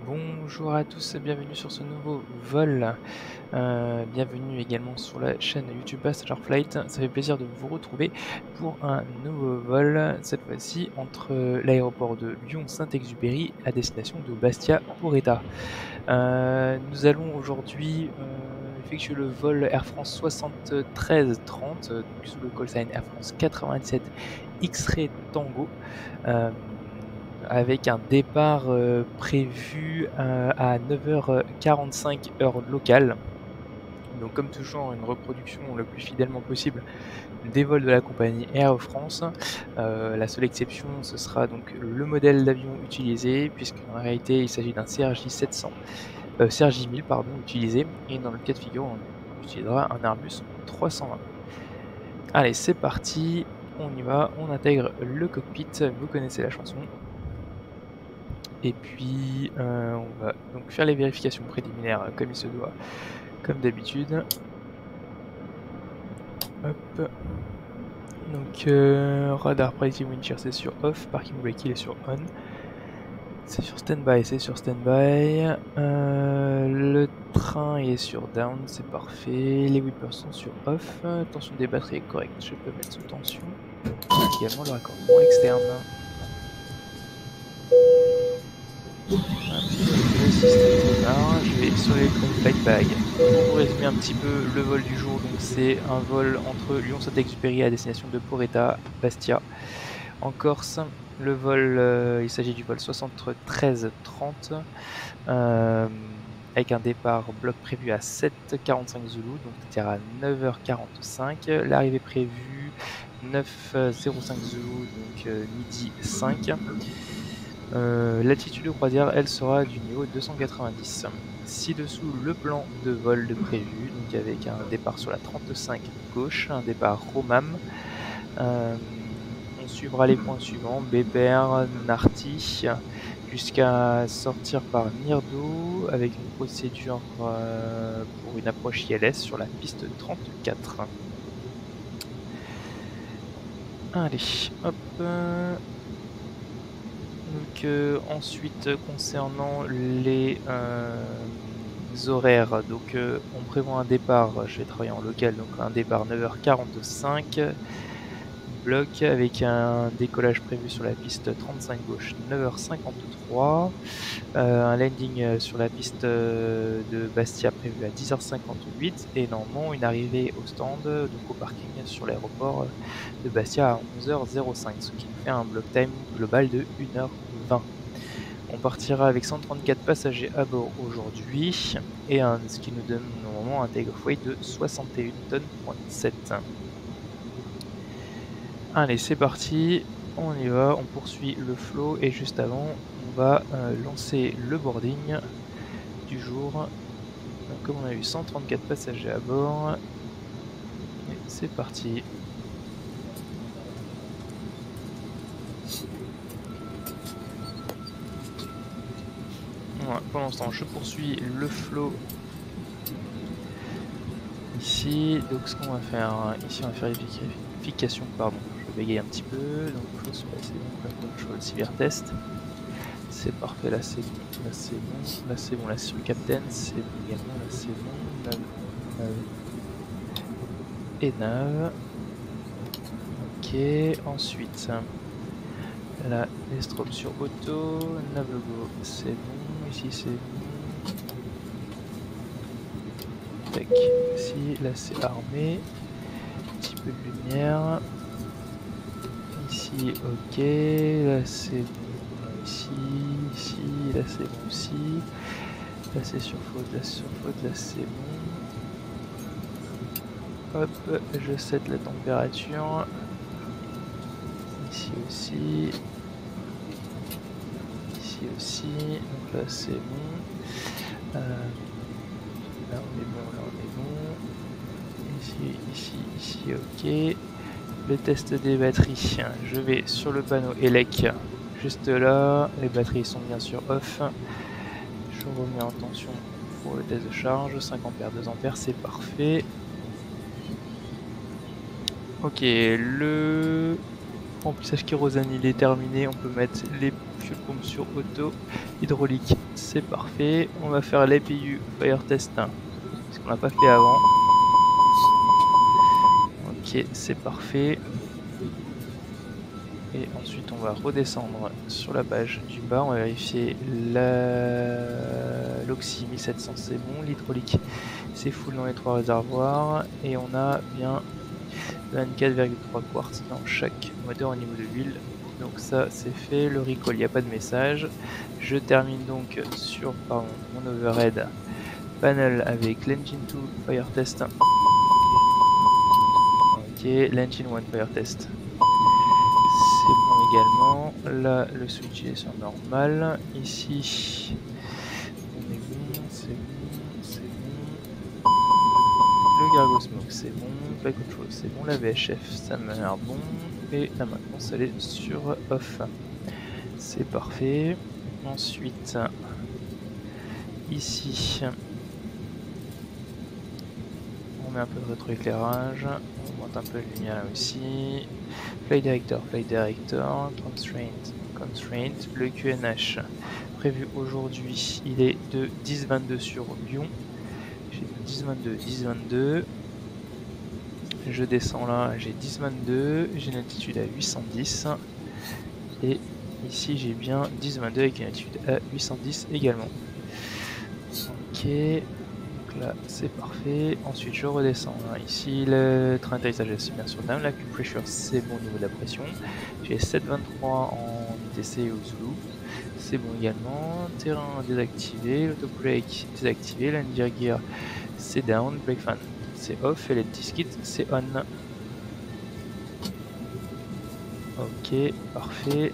Bonjour à tous et bienvenue sur ce nouveau vol. Bienvenue également sur la chaîne YouTube Passenger Flight. Ça fait plaisir de vous retrouver pour un nouveau vol, cette fois-ci entre l'aéroport de Lyon-Saint-Exupéry à destination de Bastia-Poretta. Nous allons aujourd'hui effectuer le vol Air France 7330, donc sous le call sign Air France 97 X-Ray Tango. Avec un départ prévu à 9h45 heure locale. Donc comme toujours, une reproduction le plus fidèlement possible des vols de la compagnie Air France. La seule exception, ce sera donc le modèle d'avion utilisé, puisqu'en réalité, il s'agit d'un CRJ 1000 pardon, utilisé, et dans le cas de figure, on utilisera un Airbus 320. Allez, c'est parti, on y va, on intègre le cockpit, vous connaissez la chanson. Et puis, on va donc faire les vérifications préliminaires comme il se doit, comme d'habitude. Hop. Donc, radar predictive wind shear c'est sur off, parking brake il est sur on. C'est sur standby, c'est sur standby. Le train est sur down, c'est parfait. Les whippers sont sur off. Tension des batteries est correcte, je peux mettre sous tension. Également le raccordement externe. Le système démarre, je vais sur l'électron flight bag. Pour vous résumer un petit peu le vol du jour, donc c'est un vol entre Lyon-Saint-Exupéry à destination de Poretta, Bastia, en Corse. Le vol, il s'agit du vol 7330, avec un départ bloc prévu à 7h45 Zulu, donc c'est-à-dire à 9h45. L'arrivée prévue 9h05 Zulu, donc midi 5. L'altitude de croisière, elle sera du niveau 290. Ci-dessous, le plan de vol de prévu, donc avec un départ sur la 35 gauche, un départ Romam. On suivra les points suivants, Bébert, Narty, jusqu'à sortir par Nirdo, avec une procédure pour une approche ILS sur la piste 34. Allez, hop. Donc ensuite concernant les horaires, donc on prévoit un départ, je vais travailler en local, donc un départ 9h45, bloc avec un décollage prévu sur la piste 35 gauche 9h53, un landing sur la piste de Bastia prévu à 10h58 et normalement une arrivée au stand, donc au parking sur l'aéroport de Bastia à 11h05, ce qui nous fait un block time global de 1h20. On partira avec 134 passagers à bord aujourd'hui et ce qui nous donne normalement un take-off weight de 61 tonnes,7. Allez, c'est parti, on y va, on poursuit le flow et juste avant, on va lancer le boarding du jour. Donc, comme on a eu 134 passagers à bord, c'est parti. Voilà, pendant ce temps, je poursuis le flow ici. Donc, ce qu'on va faire ici, on va faire vérification. Pardon, je bégaye un petit peu. Donc, flow sur la c'est control severe test. C'est parfait, là c'est bon, là c'est bon, là c'est bon, là sur le captain, c'est bon également, là c'est bon, nav et nav. Ok, ensuite, là les strobes sur auto, navego c'est bon, ici c'est bon. Tac, ici, là c'est armé, un petit peu de lumière. Ici, ok, là c'est bon, ici, là c'est bon aussi. Là c'est sur faute, là c'est sur faute, là c'est bon. Hop, je set la température. Ici aussi. Ici aussi. Donc là c'est bon. Là on est bon, là on est bon. Ici, ok. Le test des batteries. Je vais sur le panneau ELEC. Juste là. Les batteries sont bien sûr off. Je remets en tension pour le test de charge. 5 ampères, 2 ampères, c'est parfait. Ok, le remplissage kérosène il est terminé, on peut mettre les fuel pompes sur auto, hydraulique c'est parfait, on va faire l'APU fire test, ce qu'on n'a pas fait avant. Ok, c'est parfait. Et ensuite on va redescendre sur la page du bas, on va vérifier l'oxy 1700 c'est bon, l'hydraulique c'est full dans les 3 réservoirs et on a bien 24,3 quarts dans chaque moteur au niveau de l'huile. Donc ça c'est fait, le recall il n'y a pas de message. Je termine donc sur mon overhead panel avec l'engine 2 fire test. Ok, l'engine 1 fire test. C'est bon également. Là, le switch est sur normal. Ici, on est bon, c'est bon, c'est bon. Le Gargo Smoke, c'est bon. Flight Control, c'est bon. La VHF, ça m'a l'air bon. Et la maintenance, elle est sur off. C'est parfait. Ensuite, ici, on met un peu de rétroéclairage. On monte un peu de lumière là aussi. Flight Director, Constraint, le QNH prévu aujourd'hui, il est de 10-22 sur Lyon. J'ai 10-22. Je descends là, j'ai 10-22, j'ai une altitude à 810. Et ici j'ai bien 10-22 avec une altitude à 810 également. Ok. Là c'est parfait, ensuite je redescends là. Ici le train d'atterrissage est bien sûr down, la Q-Pressure c'est bon au niveau de la pression, j'ai 723 en ITC au Zulu, c'est bon également, terrain désactivé, l'autobrake désactivé, l'Andir Gear c'est down, brake fan c'est off et le disc kit c'est on. Ok, parfait.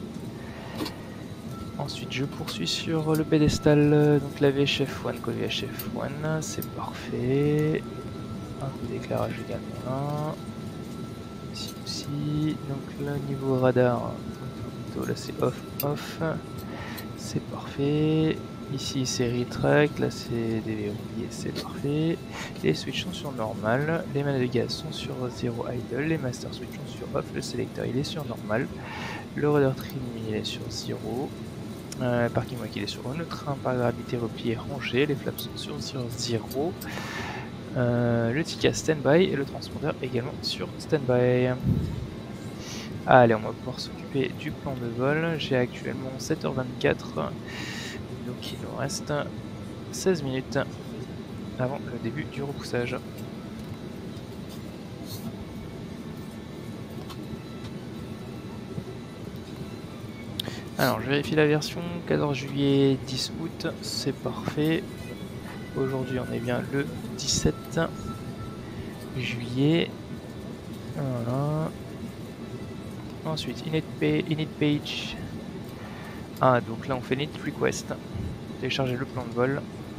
Ensuite je poursuis sur le pédestal, donc la VHF1, code VHF1, c'est parfait. Un peu d'éclairage également là. Ici aussi. Donc là au niveau radar, là c'est off. C'est parfait. Ici c'est retract, là c'est déverrouillé, c'est parfait. Les switches sont sur normal, les manettes de gaz sont sur 0 idle, les master switch sont sur off, le sélecteur il est sur normal, le rudder trim il est sur 0. Parking wheel il est sur on, le train par gravité replié rangé, les flaps sont sur 0, le ticket standby et le transpondeur également sur standby. Allez, on va pouvoir s'occuper du plan de vol. J'ai actuellement 7h24, donc il nous reste 16 minutes avant le début du repoussage. Alors je vérifie la version 14 juillet 10 août, c'est parfait. Aujourd'hui on est bien le 17 juillet. Voilà. Ensuite init page. Ah donc là on fait init request. Télécharger le plan de vol.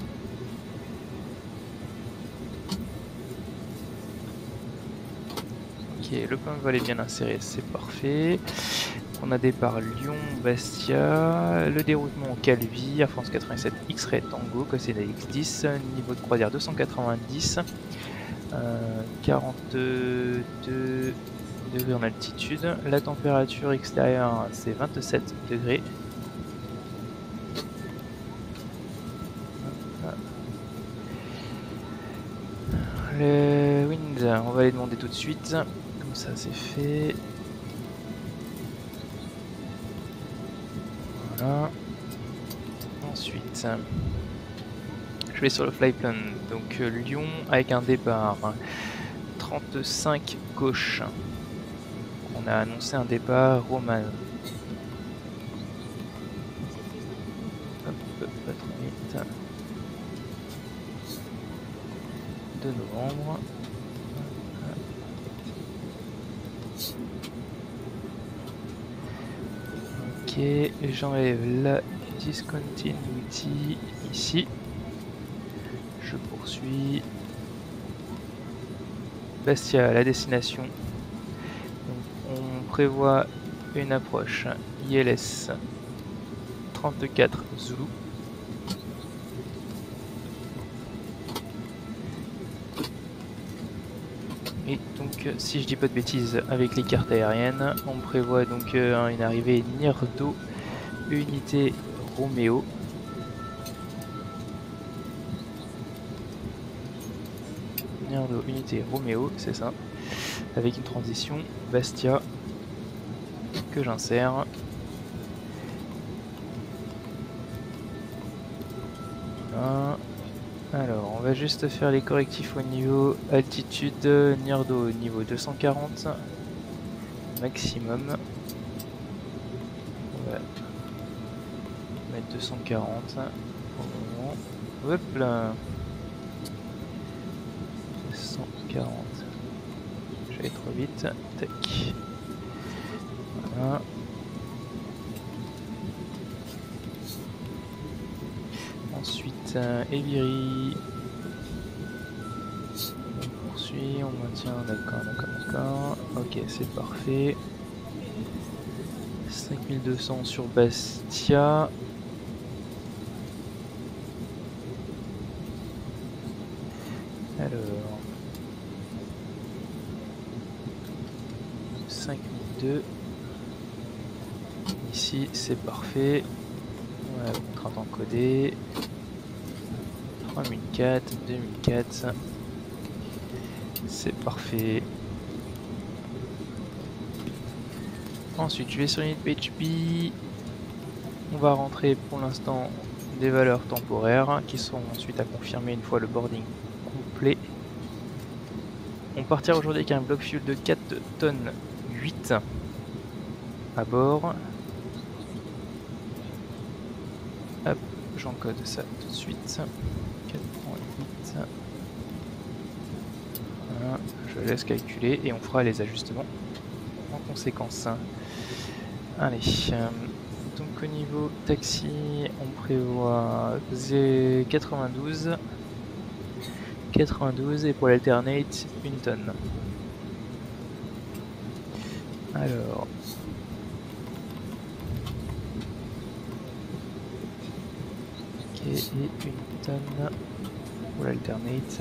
Ok, le plan de vol est bien inséré, c'est parfait. On a départ Lyon-Bastia, le déroutement au Calvi, Air France 87 X-Ray Tango, Cosséda X10, niveau de croisière 290, 42 degrés en altitude, la température extérieure c'est 27 degrés. Le wind, on va les demander tout de suite, comme ça c'est fait. Voilà. Ensuite, je vais sur le flyplan, donc Lyon avec un départ 35 gauche. On a annoncé un départ Roman. Hop, pas trop vite. 2 novembre. Ok, j'enlève la discontinuity ici. Je poursuis. Bastia, la destination. Donc, on prévoit une approche ILS 34 Zulu. Et donc si je dis pas de bêtises avec les cartes aériennes, on prévoit donc une arrivée Nirdo unité Roméo. Nirdo unité Roméo, c'est ça. Avec une transition Bastia que j'insère. Voilà. Alors, on va juste faire les correctifs au niveau altitude. Nirdo au niveau 240 maximum. On va mettre 240 au moment. Hop là. 240. J'allais trop vite. Tac. Voilà. Ensuite, Eviri. On poursuit, on maintient, d'accord. Ok, c'est parfait. 5200 sur Bastia. Alors. 5002. Ici, c'est parfait. Voilà, contrainte encodée. 3004, 2004. C'est parfait. Ensuite, je vais sur Unit PHP. On va rentrer pour l'instant des valeurs temporaires qui seront ensuite à confirmer une fois le boarding complet. On partira aujourd'hui avec un bloc fuel de 4 tonnes 8 à bord. Hop, j'encode ça tout de suite. 4.8. Voilà, je laisse calculer et on fera les ajustements en conséquence. Allez, donc au niveau taxi, on prévoit 92. 92 et pour l'alternate, 1 tonne. Alors. Ok, et 1 tonne pour l'alternate.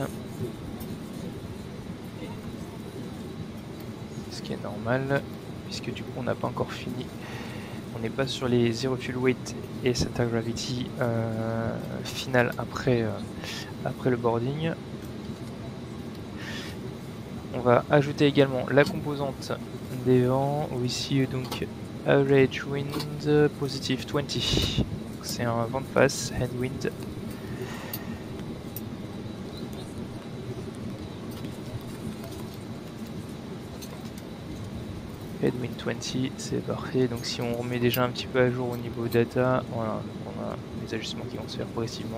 Ce qui est normal, puisque du coup on n'a pas encore fini. On n'est pas sur les Zero Fuel Weight et Center Gravity final après le boarding. On va ajouter également la composante des vents, où ici donc average wind positive 20. C'est un vent de face, headwind. Headwind 20, c'est parfait. Donc si on remet déjà un petit peu à jour au niveau data, voilà, on a les ajustements qui vont se faire progressivement.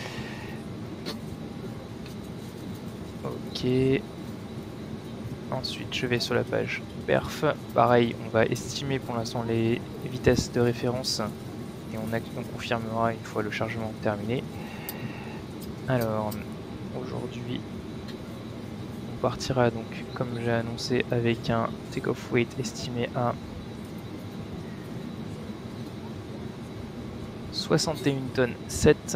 Ok. Ensuite, je vais sur la page perf. Pareil, on va estimer pour l'instant les vitesses de référence et on confirmera une fois le chargement terminé. Alors, aujourd'hui, on partira donc, comme j'ai annoncé, avec un take-off weight estimé à 61 tonnes 7.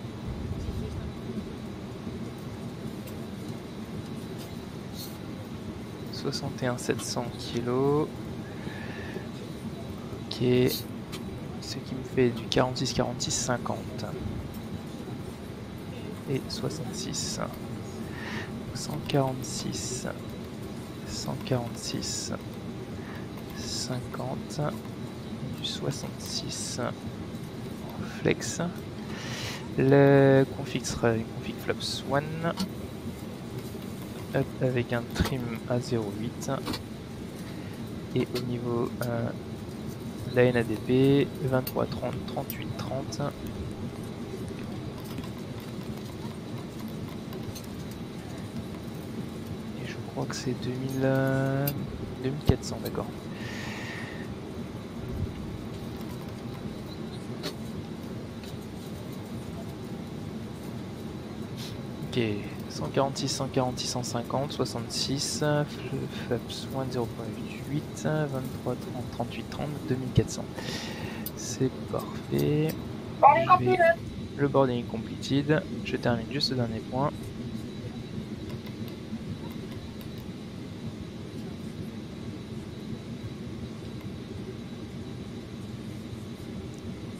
« 61 700 kg. Ok, ce qui me fait du 46 46 50 et 66. 146 146 50 du 66 flex. Le config sera une config flaps 1 avec un trim à 0,8 et au niveau de la NADP 23 30 38 30. Et je crois que c'est 2400, d'accord. Ok, 146, 146, 150, 66, flaps 1, 0.8, 23, 30, 38, 30, 2400. C'est parfait. Le boarding completed. Je termine juste ce dernier point.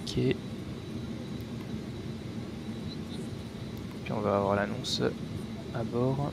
Ok. Puis on va avoir l'annonce à bord.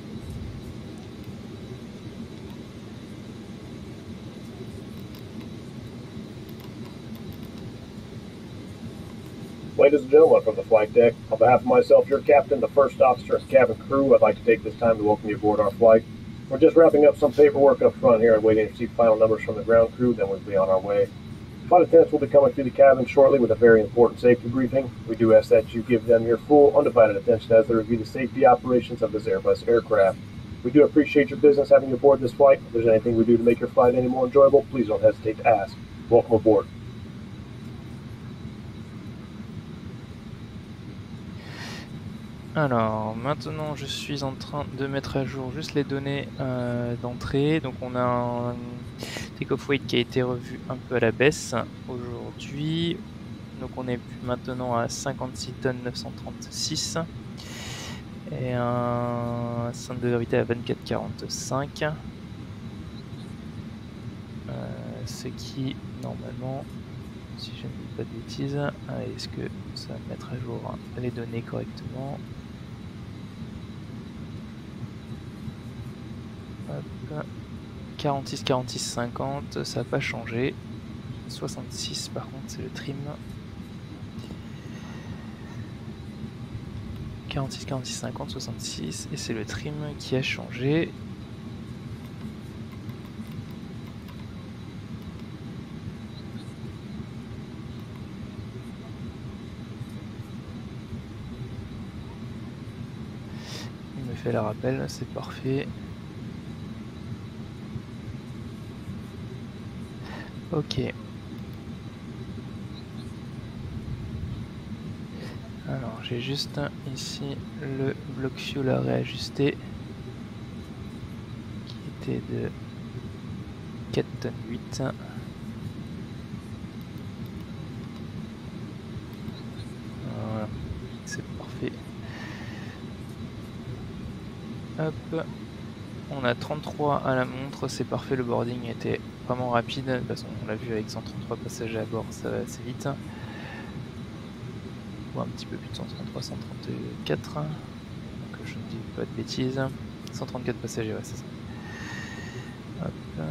Ladies and gentlemen, from the flight deck, on behalf of myself, your captain, the first officer, and cabin crew, I'd like to take this time to welcome you aboard our flight. We're just wrapping up some paperwork up front here and waiting to receive final numbers from the ground crew, then we'll be on our way. Flight attendants will be coming through the cabin shortly with a very important safety briefing. We do ask that you give them your full, undivided attention as they review the safety operations of this Airbus aircraft. We do appreciate your business having you aboard this flight. If there's anything we do to make your flight any more enjoyable, please don't hesitate to ask. Welcome aboard. Alors maintenant je suis en train de mettre à jour juste les données d'entrée. Donc on a un take-off weight qui a été revu un peu à la baisse aujourd'hui. Donc on est maintenant à 56 tonnes 936 et un centre de gravité à 24,45. Ce qui normalement, si je ne dis pas de bêtises, est-ce que ça va mettre à jour les données correctement? Hop. 46, 46, 50, ça n'a pas changé. 66 par contre c'est le trim. 46, 46, 50, 66 et c'est le trim qui a changé. Il me fait le rappel, c'est parfait. Ok. Alors j'ai juste ici le bloc fuel à réajuster qui était de 4 tonnes 8. Voilà, c'est parfait. Hop, on a 33 à la montre, c'est parfait, le boarding était vraiment rapide, de toute façon on l'a vu avec 133 passagers à bord, ça va assez vite. Ou un petit peu plus de 133, 134, donc je ne dis pas de bêtises. 134 passagers, ouais c'est ça. Hop.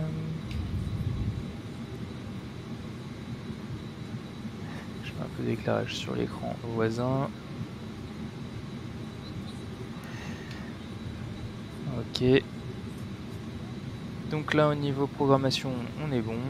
Je mets un peu d'éclairage sur l'écran voisin. Ok. Donc là au niveau programmation on est bon.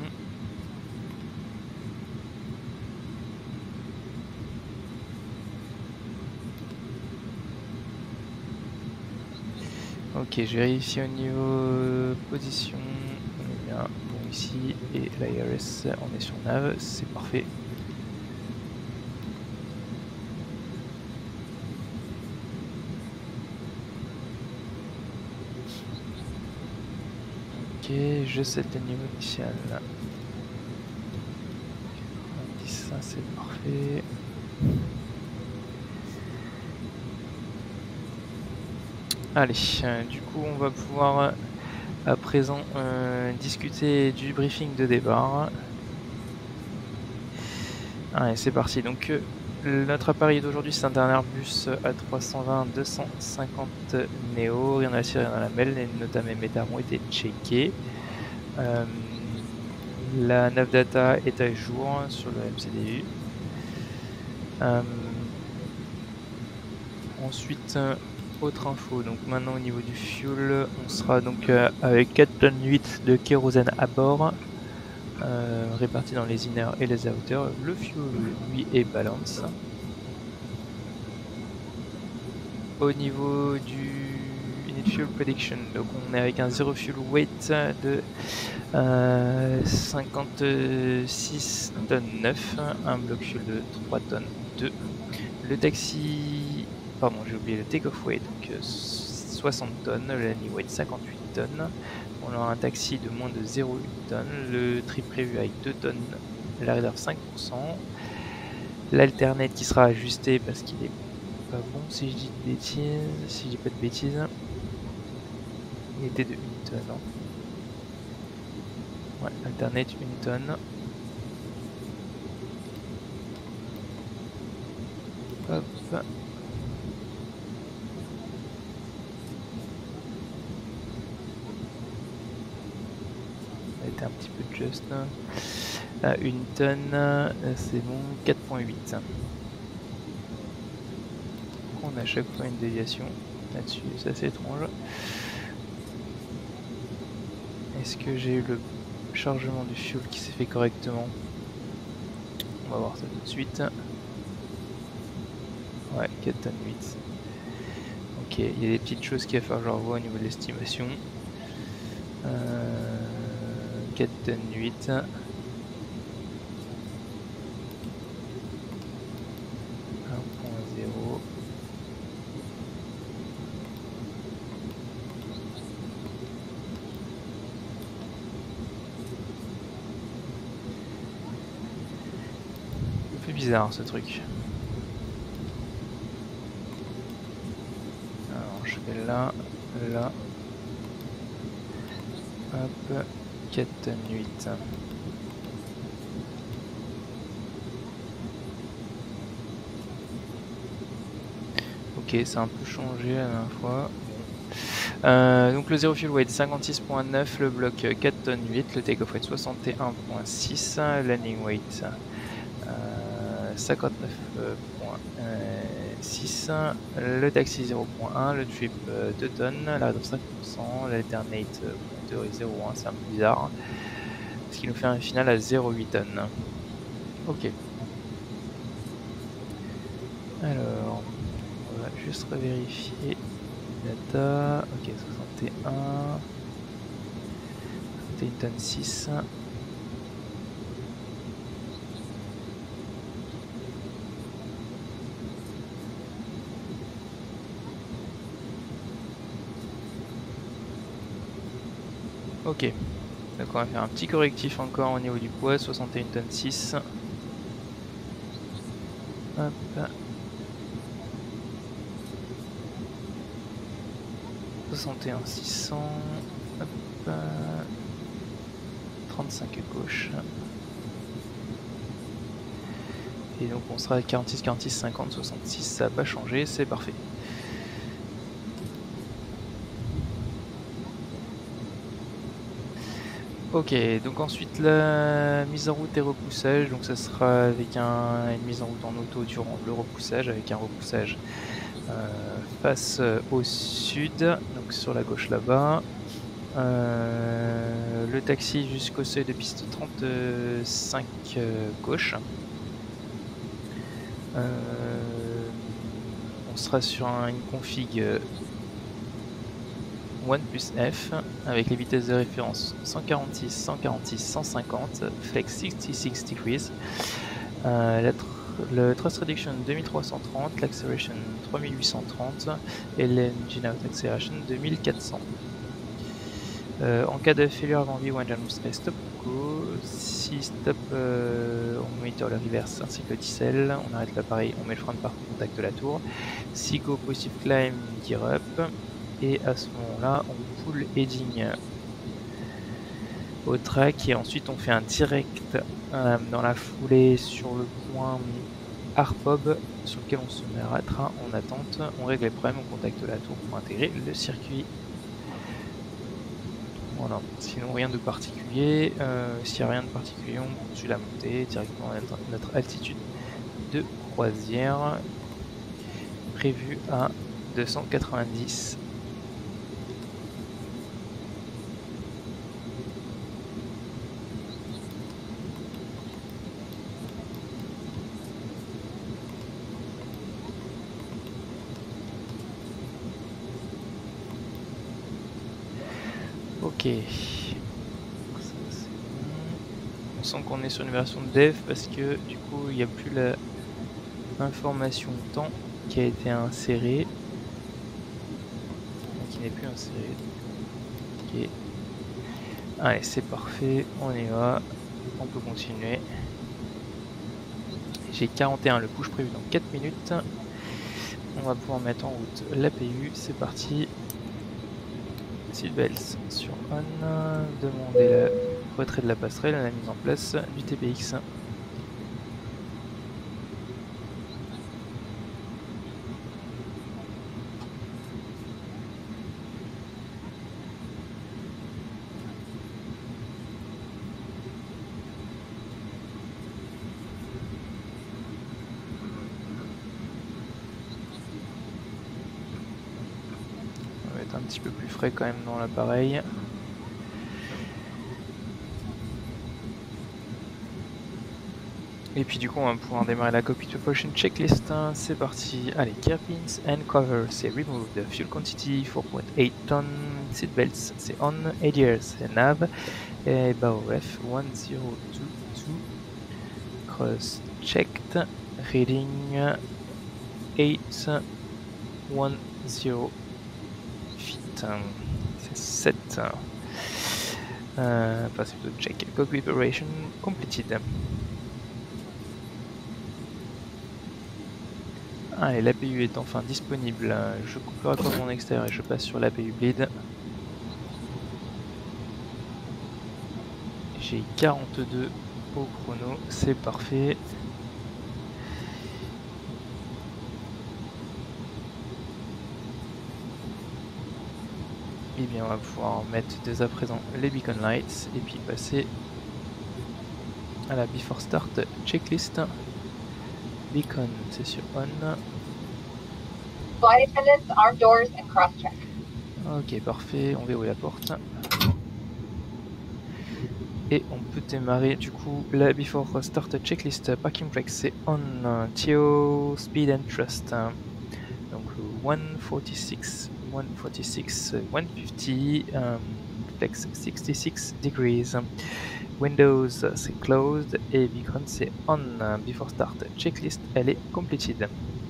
Ok, je vérifie au niveau position, on est bien bon ici, et l'IRS on est sur nav, c'est parfait. Ok, je set le niveau initial. On dit ça, c'est parfait. Allez, du coup on va pouvoir à présent discuter du briefing de départ. Allez, c'est parti. Donc notre appareil d'aujourd'hui c'est un dernier Airbus A320-250 Neo, rien à tirer dans la mêle, les notes méta ont été checkées. La nav data est à jour sur le MCDU. Ensuite, autre info, donc maintenant au niveau du fuel, on sera donc avec 4 tonnes 8 de kérosène à bord, répartis dans les inner et les outer. Le fuel, lui, est balance. Au niveau du unit fuel prediction, donc on est avec un zero fuel weight de 56 tonnes 9, un bloc fuel de 3 tonnes 2. Le taxi, pardon j'ai oublié le take-off weight, donc 60 tonnes, le landing weight 58 tonnes. On aura un taxi de moins de 0,1 tonnes, le trip prévu avec 2 tonnes, la réserve 5%. L'alternate qui sera ajusté parce qu'il est pas bon si je dis de bêtises, si je dis pas de bêtises. Il était de 1 tonne. Hein. Ouais, alternate 1 tonne. Hop. Mettez un petit peu de just. À 1 tonne, c'est bon, 4,8. On a à chaque fois une déviation là-dessus, c'est assez étrange. Est-ce que j'ai eu le chargement du fuel qui s'est fait correctement? On va voir ça tout de suite. Ouais, 4 tonnes 8. Ok, il y a des petites choses qu'il va falloir que je revoie au niveau de l'estimation. 4 tonnes 8. 1.0. C'est bizarre ce truc. Alors je vais là, là. Hop, 4 tonnes 8. Ok, ça a un peu changé la dernière fois. Donc le zero fuel weight 56.9, le bloc 4 tonnes 8, le take-off weight 61.6, landing weight 59.6, le taxi 0.1, le trip 2 tonnes, la rate of 5%, l'alternate 2 et 0.1, c'est un peu bizarre, ce qui nous fait un final à 0,8 tonnes. Ok. Alors, on va juste revérifier data. Ok, 61. 61 tonnes 6. Ok, donc on va faire un petit correctif encore au niveau du poids, 61 tonnes 6. Hop. 61 600. Hop. 35 gauche. Et donc on sera à 46, 46, 50, 66, ça n'a pas changé, c'est parfait. Ok, donc ensuite la mise en route et repoussage, donc ça sera avec une mise en route en auto durant le repoussage, avec un repoussage face au sud, donc sur la gauche là-bas. Le taxi jusqu'au seuil de piste 35 gauche. On sera sur une config OnePlus-F avec les vitesses de référence 146, 146, 150, flex 66 degrees, le thrust reduction 2330, l'acceleration 3830 et l'engine out acceleration 2400. En cas de failure avant vie ou engine serait stop go. Si stop, on monitor le reverse ainsi que le diesel, on arrête l'appareil, on met le frein de parcours, on contacte la tour. Si go positive climb, gear up. Et à ce moment-là, on pull heading au track et ensuite on fait un direct dans la foulée sur le point Arpob sur lequel on se mettra en attente. On règle les problèmes, on contacte la tour pour intégrer le circuit. Voilà, sinon rien de particulier. S'il n'y a rien de particulier, on poursuit la montée directement à notre altitude de croisière prévue à 290. Ok. On sent qu'on est sur une version de dev parce que du coup il n'y a plus la information temps qui a été insérée. Qui n'est plus insérée. Ok. Allez, c'est parfait, on y va. On peut continuer. J'ai 41, le push prévu dans 4 minutes. On va pouvoir mettre en route l'APU, c'est parti. Seatbelts sur on, demander le retrait de la passerelle, la mise en place du TPX. petit peu plus frais quand même dans l'appareil. Et puis du coup, on va pouvoir démarrer la cockpit propulsion checklist. C'est parti. Allez, gear pins and cover, c'est removed. Fuel quantity, 4.8 tonnes. Seatbelts, c'est on. ADR, c'est nav. Et bow ref, 1022. Cross checked. Reading 810 feet. C'est 7. Enfin, c'est plutôt check. Cockpit preparation completed. Allez, l'APU est enfin disponible. Je coupe le raccordement extérieur et je passe sur l'APU bleed. J'ai 42 au chrono, c'est parfait. Et bien, on va pouvoir mettre dès à présent les beacon lights et puis passer à la before start checklist. Beacon, c'est sur on. Flight attendants, arm doors and cross-check. Ok, parfait, on verrouille la porte. Et on peut démarrer du coup la before start checklist. Parking brake, c'est on. TO, speed and thrust. Donc 146, 146, 150, flex 66 degrees. Windows c'est closed et beacon c'est on. Before start checklist, elle est completed.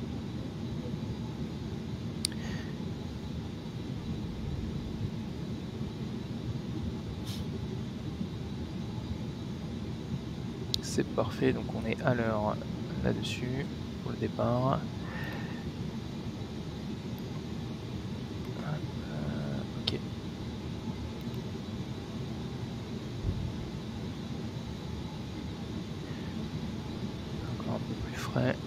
C'est parfait, donc on est à l'heure là-dessus pour le départ. Ok. Encore un peu plus frais.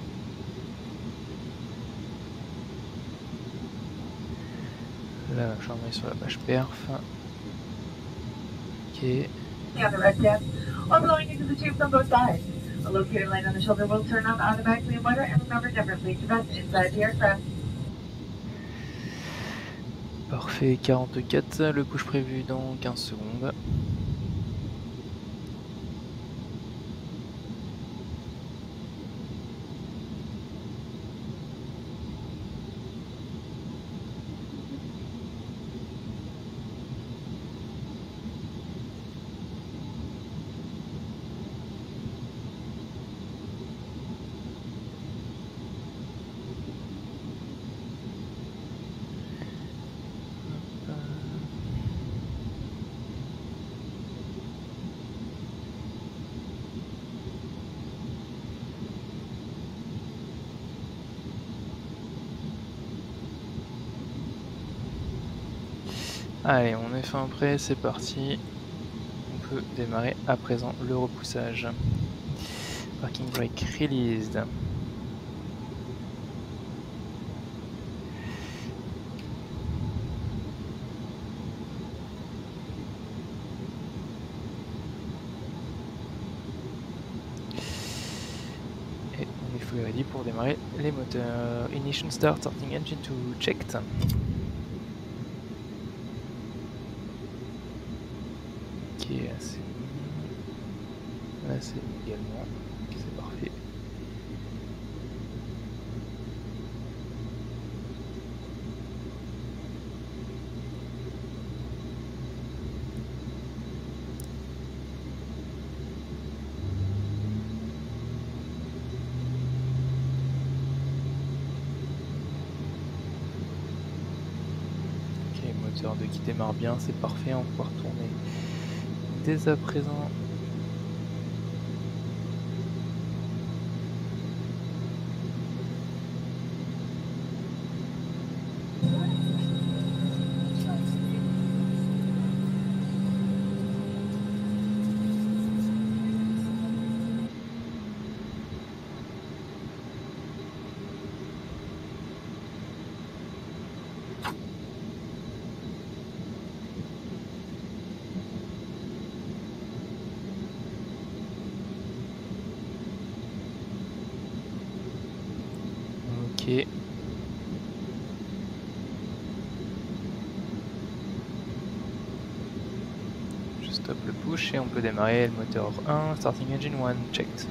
Là, je remets sur la page perf. Ok. On the red gas, or blowing into the tube from both sides. A locator light on the shoulder will turn on automatically in weather, and remember, never leave your vest inside the aircraft. Parfait, 44, le push prévu dans 15 secondes. Allez, on est fin prêt, c'est parti. On peut démarrer à présent le repoussage. Parking brake released. Et on est fully ready pour démarrer les moteurs. Ignition start, starting engine to checked. Ok, là c'est bon. Là c'est également. C'est parfait. Moteur 2 qui démarre bien, c'est parfait, on va pouvoir tourner dès à présent. Ok. Top le push et on peut démarrer le moteur 1, starting engine 1, checked.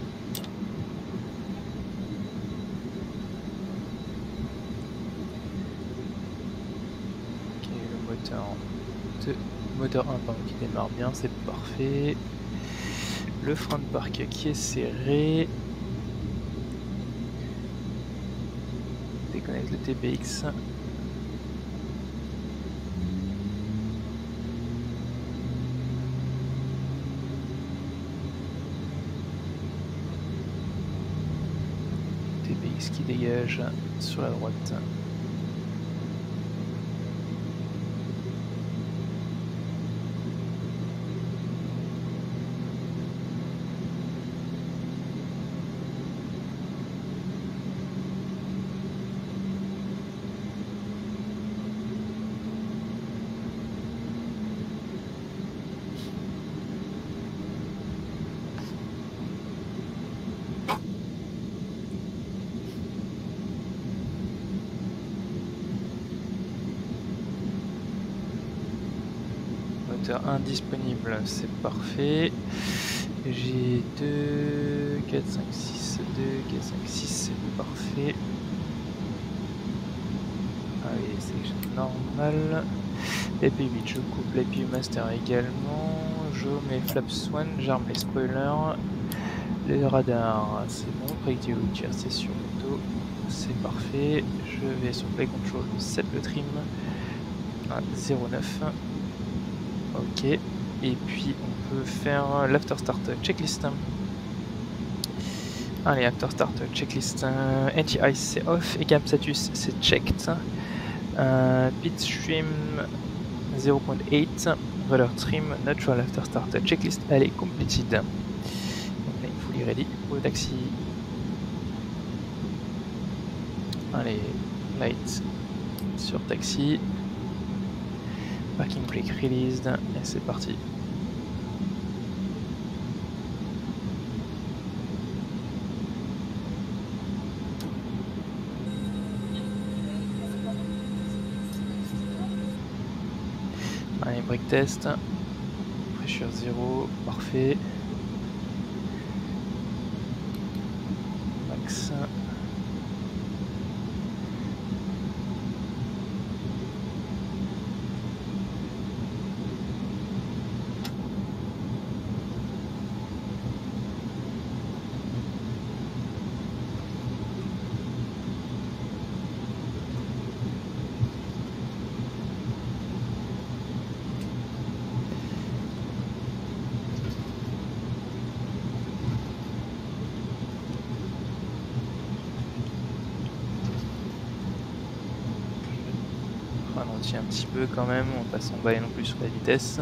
Ok, le moteur 1 pardon, qui démarre bien, c'est parfait. Le frein de parc qui est serré. Déconnecte le TPX. TPX qui dégage sur la droite. Moteur 1 disponible, c'est parfait. J'ai 2, 4, 5, 6, 2, 4, 5, 6, c'est parfait. Allez, sélection normale. AP8, je coupe l'APU master également. Je mets flaps 1, j'arme les spoilers. Le radar, c'est bon. Predictive Witcher, c'est sur moto, c'est parfait. Je vais sur Play Control, set le trim à 0,9. Ok, et puis on peut faire l'after start checklist. Allez, after start checklist. NTI c'est off et cam status c'est checked. Pit stream 0.8, valeur trim, neutral after start checklist, elle est completed. Donc là il faut les ready pour le taxi. Allez, light sur taxi. Parking brake released et c'est parti. Allez, brake test. Pressure 0, parfait. Max. Ralentit un petit peu quand même, on passe en bas non plus sur la vitesse.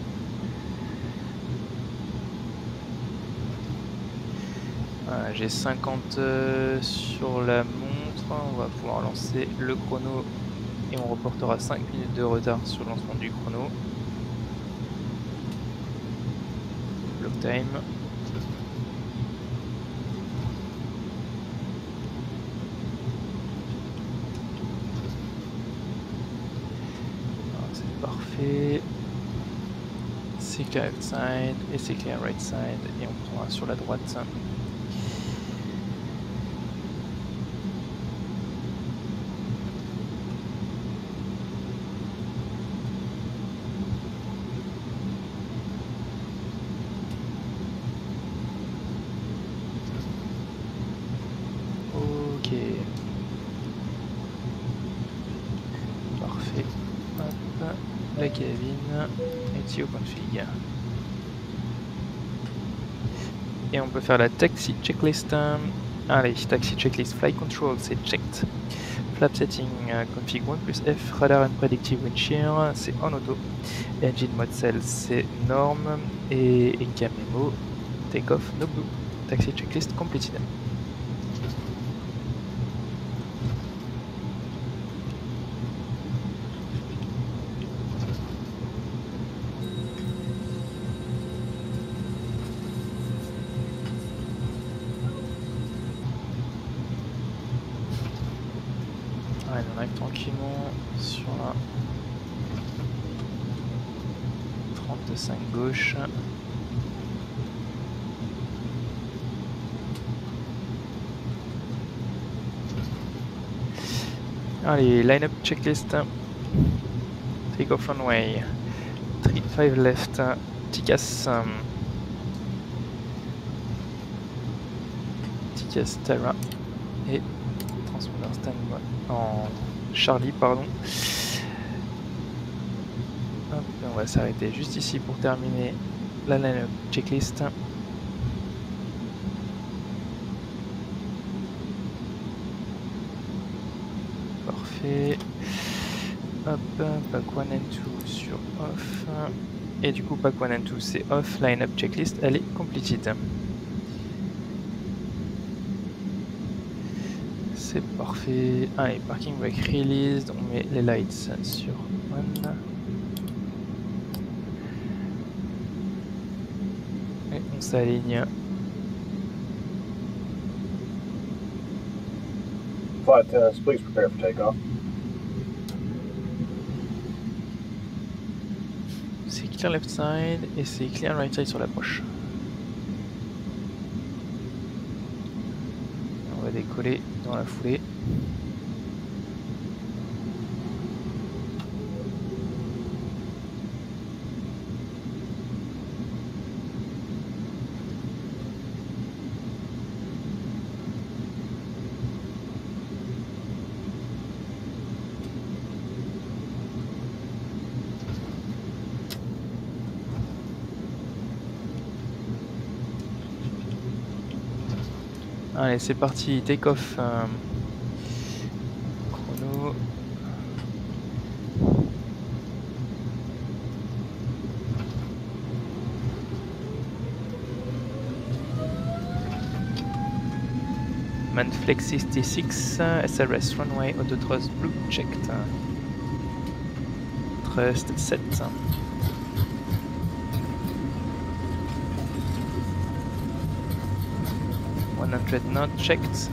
Voilà, j'ai 50 sur la montre, on va pouvoir lancer le chrono et on reportera 5 minutes de retard sur le lancement du chrono. Block time. C'est parfait. C'est clear left side et c'est clear right side et on prendra sur la droite. Ok. Parfait. Hop. La cabine. Et au config. Et on peut faire la taxi checklist. Allez, taxi checklist, flight control, c'est checked. Flap setting, config 1 plus F, radar and predictive wind shear, c'est en auto. Engine mode cell, c'est norme. Et cam memo, take off, no blue. Taxi checklist completed. Allez, on arrive tranquillement sur la 32 Poste 5 gauche. Allez, line-up checklist. Take off runway. 5 left. TCAS. TCAS Terra. Et transpondeur stand en Charlie, pardon. Hop, on va s'arrêter juste ici pour terminer la line-up checklist. Parfait. Hop, pack 1 and 2 sur off. Et du coup, pack 1 and 2 c'est off. Line-up checklist, elle est completed. C'est parfait. Allez, parking brake released. On met les lights sur 1. Et on s'aligne. Flight attendants, please prepare for takeoff. C'est clear left side et c'est clear right side sur l'approche. On va décoller dans la foulée. Allez, c'est parti, take off. Chrono. Manflex 66, SRS runway, auto thrust blue checked. Thrust 7. Not checked.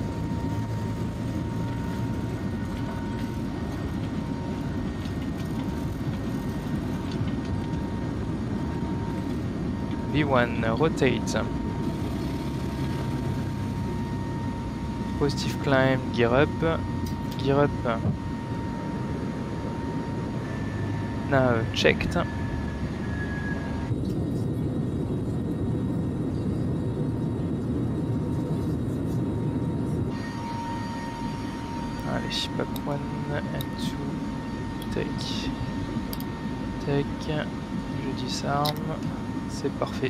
V1 rotate. Positive climb, gear up. Gear up. Now checked. Allez, pack 1 and 2, take. Take, je disarme, c'est parfait.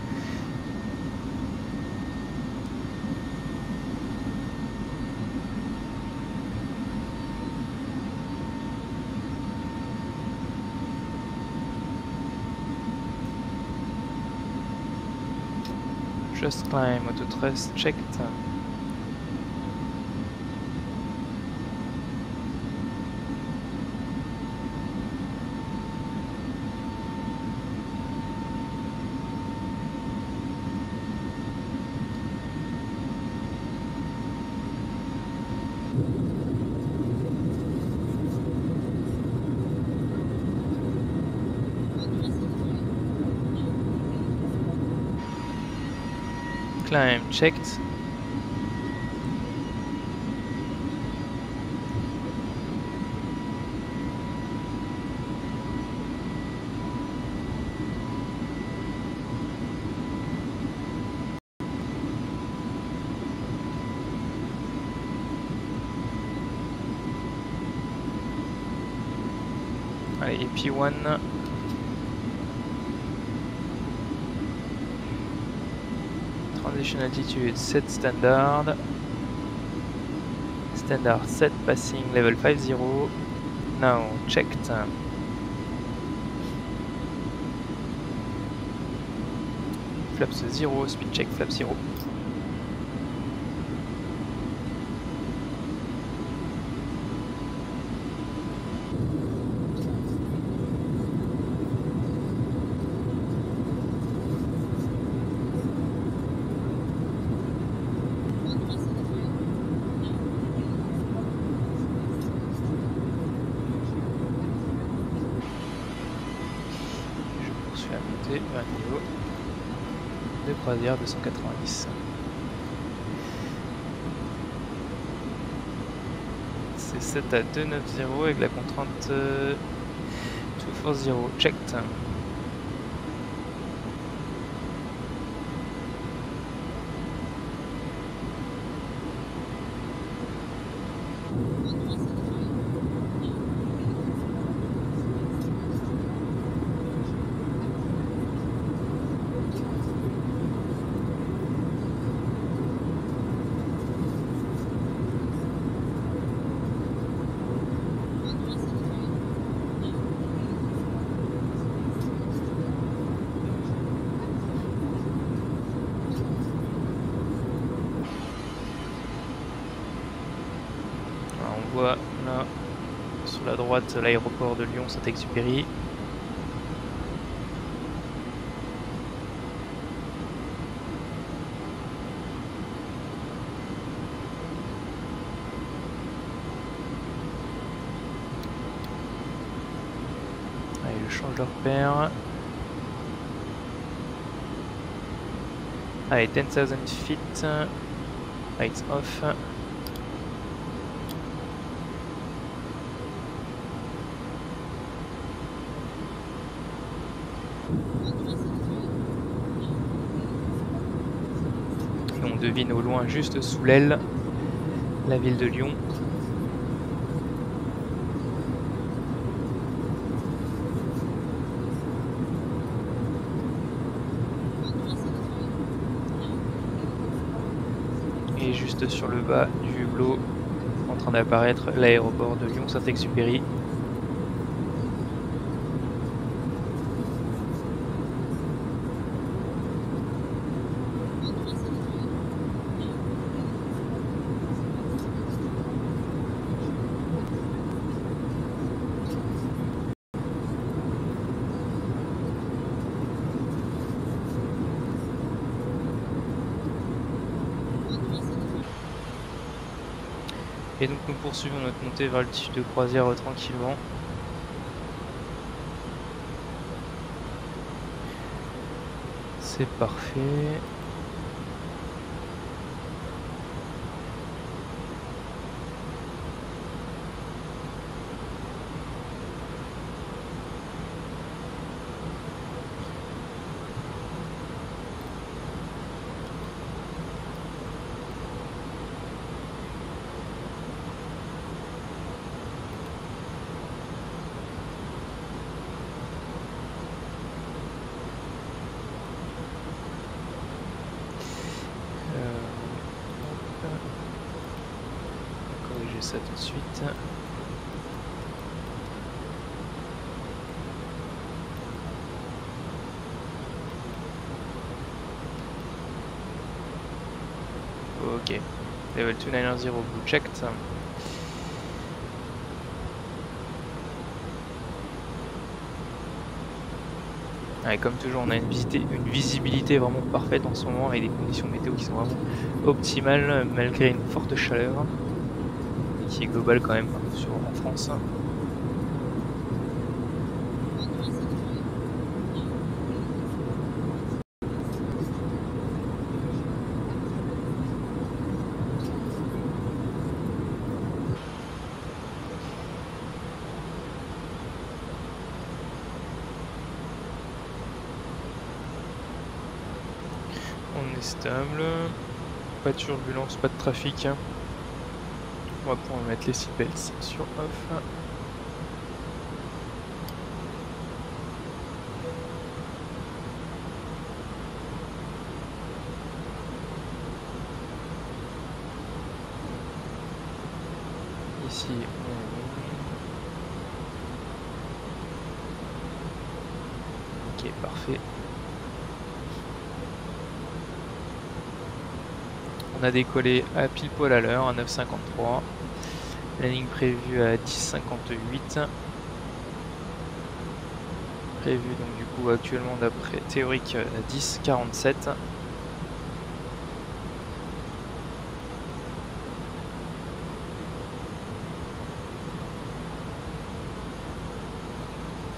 Just climb, auto thrust checked. Climb checked. Allez, et P1. Transition altitude set standard. Standard set passing level 50. Now checked. Flaps 0, speed check flap 0. monter un niveau de croisière 290. C'est 7 à 290 avec la contrainte 240, checked. On voit là sur la droite l'aéroport de Lyon-Saint-Exupéry. Allez, je change de repère. Allez, 10,000 feet. Lights off. On devine au loin, juste sous l'aile, la ville de Lyon. Et juste sur le bas du hublot, en train d'apparaître l'aéroport de Lyon-Saint-Exupéry. Et donc nous poursuivons notre montée vers l'altitude de croisière tranquillement. C'est parfait. Corriger ça tout de suite. Ok, level 290 blue checked. Ouais, comme toujours, on a une visibilité vraiment parfaite en ce moment avec des conditions météo qui sont vraiment optimales malgré une forte chaleur qui est globale quand même en France. On est stable, pas de turbulence, pas de trafic. On va pouvoir mettre les seatbelts sur off. Ici, ok, parfait. On a décollé à pile poil à l'heure, à 9,53. Landing prévu à 10,58. Prévu donc du coup actuellement d'après théorique à 10,47.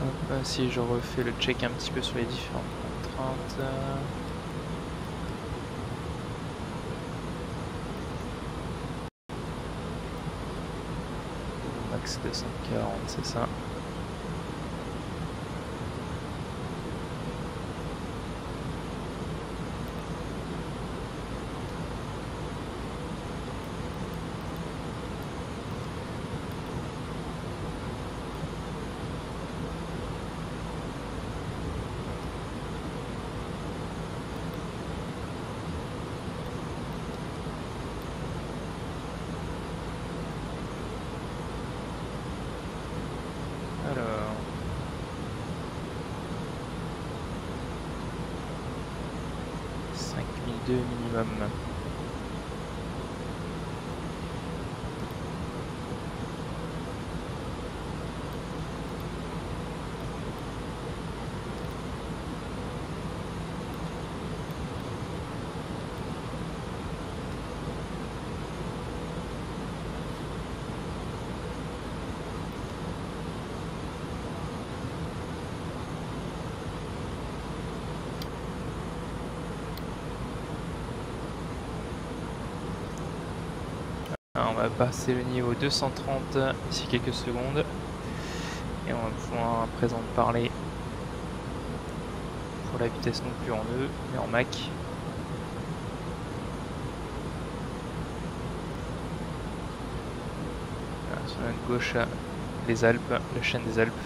Si je refais le check un petit peu sur les différentes contraintes. Max 240, c'est ça. Alors, 5002 minimum. On va passer le niveau 230 d'ici quelques secondes et on va pouvoir à présent parler pour la vitesse non plus en E mais en Mach. Voilà, sur notre gauche, les Alpes, la chaîne des Alpes.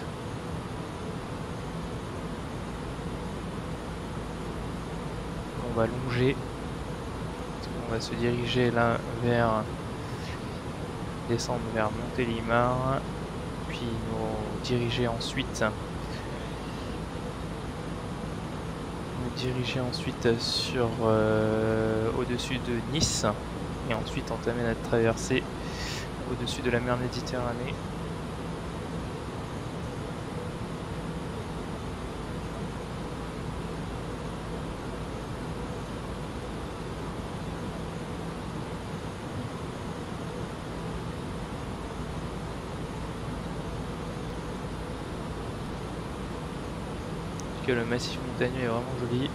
On va longer, on va se diriger là vers descendre vers Montélimar, puis nous diriger ensuite sur au-dessus de Nice et ensuite entamer notre traversée au-dessus de la mer Méditerranée. Que le massif montagneux est vraiment joli.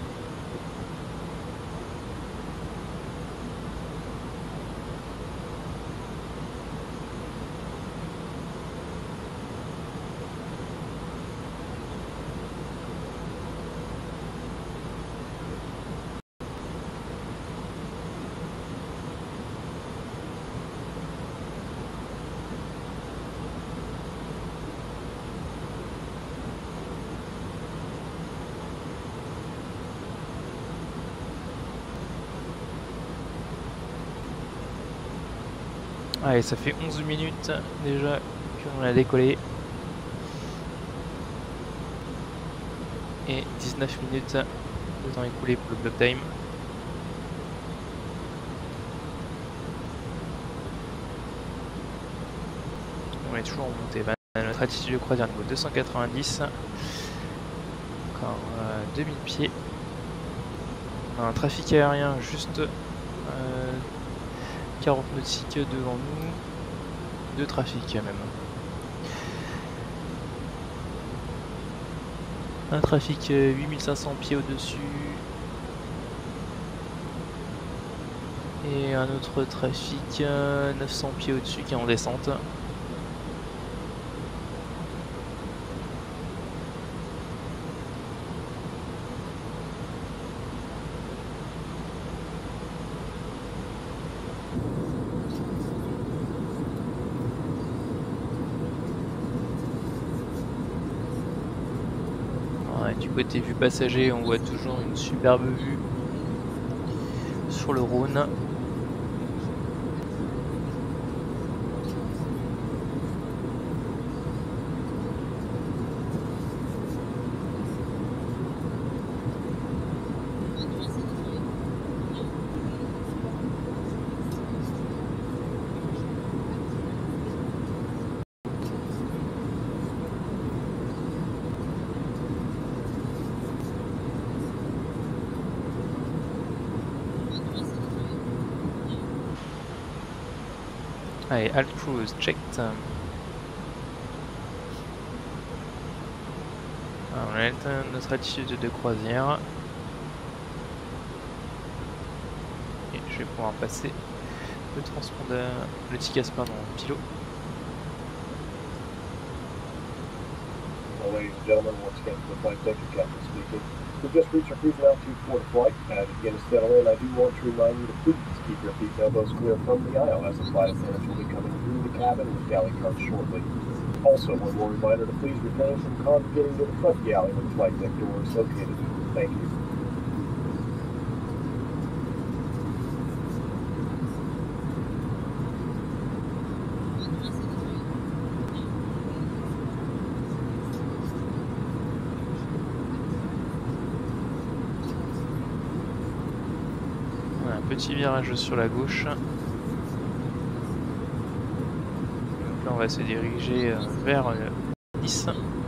Allez, ça fait 11 minutes déjà qu'on a décollé. Et 19 minutes de temps écoulé pour le block time. On est toujours en montée. Notre altitude de croisière niveau 290. Encore 2000 pieds. On a un trafic aérien juste 40 nautiques devant nous, de trafic même. Un trafic 8500 pieds au-dessus. Et un autre trafic 900 pieds au-dessus qui est en descente. Du côté vue passager, on voit toujours une superbe vue sur le Rhône. Allez, alt cruise checked. Alors, on a atteint notre altitude de croisière. Et je vais pouvoir passer le transpondeur, le TICAS, pardon, pilot. Well, ladies and gentlemen, once again, to the flight deck, your captain speaking. We've just reached our cruising altitude for the flight. As we begin to settle in, I do want to remind you to please keep your seat elbows clear from the aisle, as the flight attendants will be coming through the cabin with galley carts shortly. Also, one more reminder to please refrain from congregating to the front galley where the flight deck door is located. Thank you. Un petit virage sur la gauche. Donc là on va se diriger vers Nice.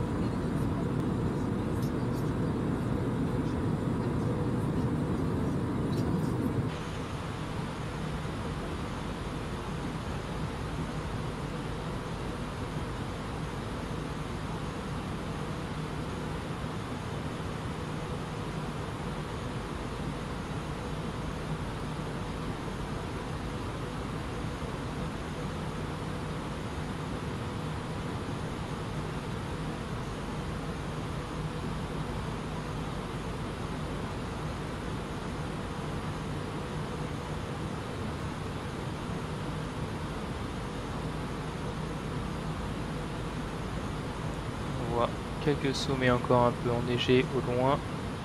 On voit quelques sommets encore un peu enneigés au loin.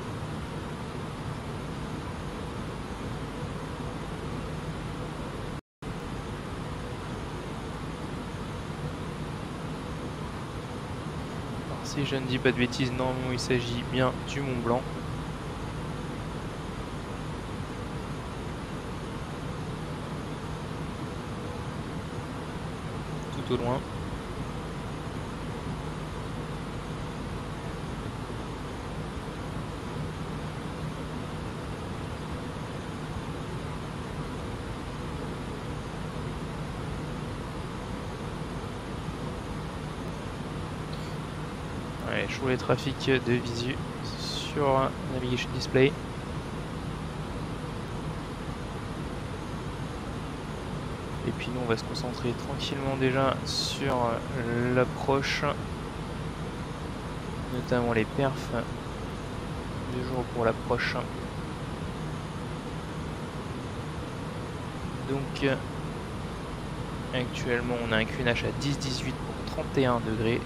Alors, si je ne dis pas de bêtises, normalement il s'agit bien du Mont Blanc. Tout au loin. Allez, je vois les trafics de visu sur Navigation Display. Et puis nous on va se concentrer tranquillement déjà sur l'approche, notamment les perfs du jour pour l'approche. Donc actuellement on a un QNH à 10-18 pour 31 degrés.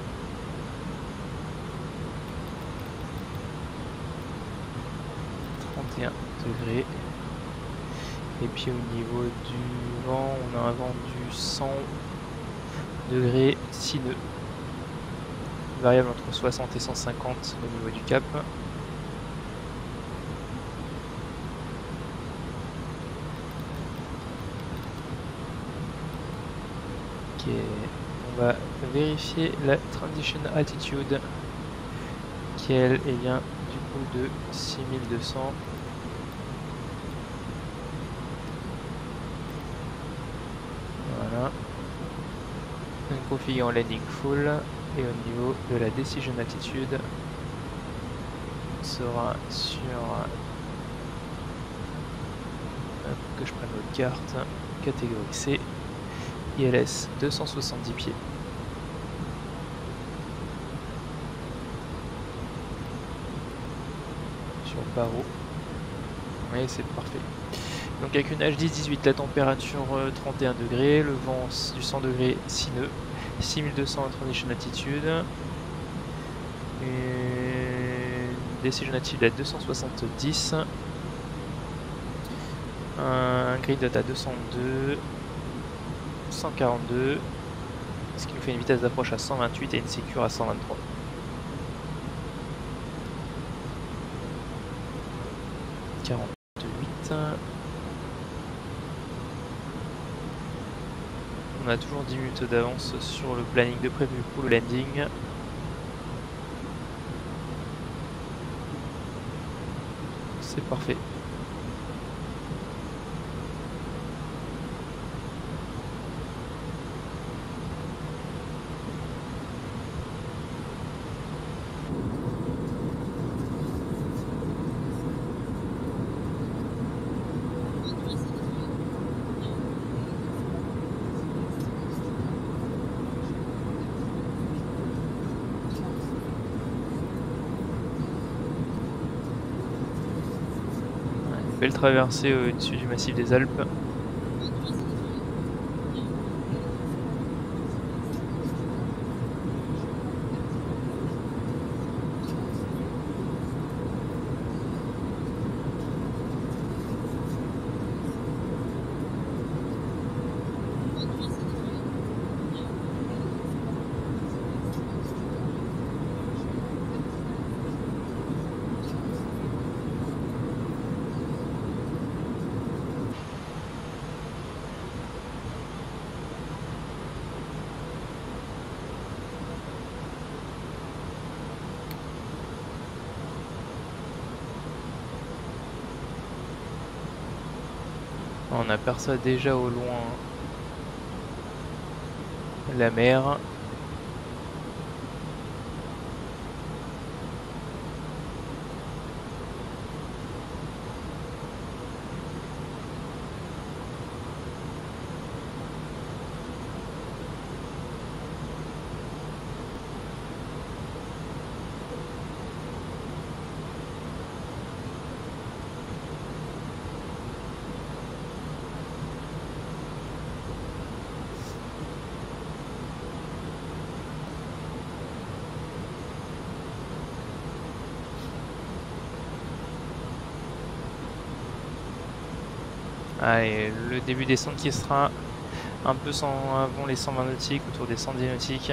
Degrés. Et puis au niveau du vent, on a un vent du 100 degrés sineux, variable entre 60 et 150 au niveau du cap. Ok, on va vérifier la transition altitude qui elle est bien du coup de 6200. Voilà. On configure en landing full et au niveau de la decision altitude, on sera sur que je prenne votre carte, catégorie C, ILS 270 pieds. Sur Paro. Oui, c'est parfait. Donc avec une H10-18, la température 31 degrés, le vent du 100 degrés sineux, 6200 transition altitude, et decision altitude à 270, un grid à 202, 142, ce qui nous fait une vitesse d'approche à 128 et une sécure à 123. On a toujours 10 minutes d'avance sur le planning de prévu pour le landing. C'est parfait. Belle traversée au-dessus du massif des Alpes. On aperçoit déjà au loin la mer. Allez, le début des descente qui sera un peu avant les 120 nautiques, autour des 110 nautiques.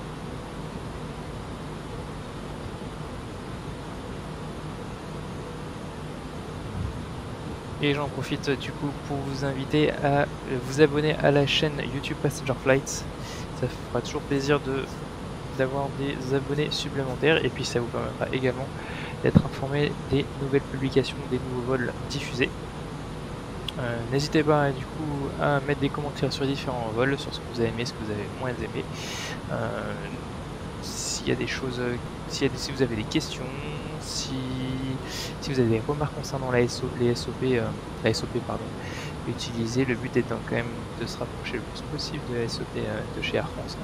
Et j'en profite du coup pour vous inviter à vous abonner à la chaîne YouTube Passenger Flights. Ça fera toujours plaisir d'avoir des abonnés supplémentaires et puis ça vous permettra également d'être informé des nouvelles publications, des nouveaux vols diffusés. N'hésitez pas du coup à mettre des commentaires sur différents vols, sur ce que vous avez aimé, ce que vous avez moins aimé. S'il y a des choses, si vous avez des questions, si vous avez des remarques concernant les SOP, la SOP pardon, utilisée, le but étant quand même de se rapprocher le plus possible de la SOP de chez Air France.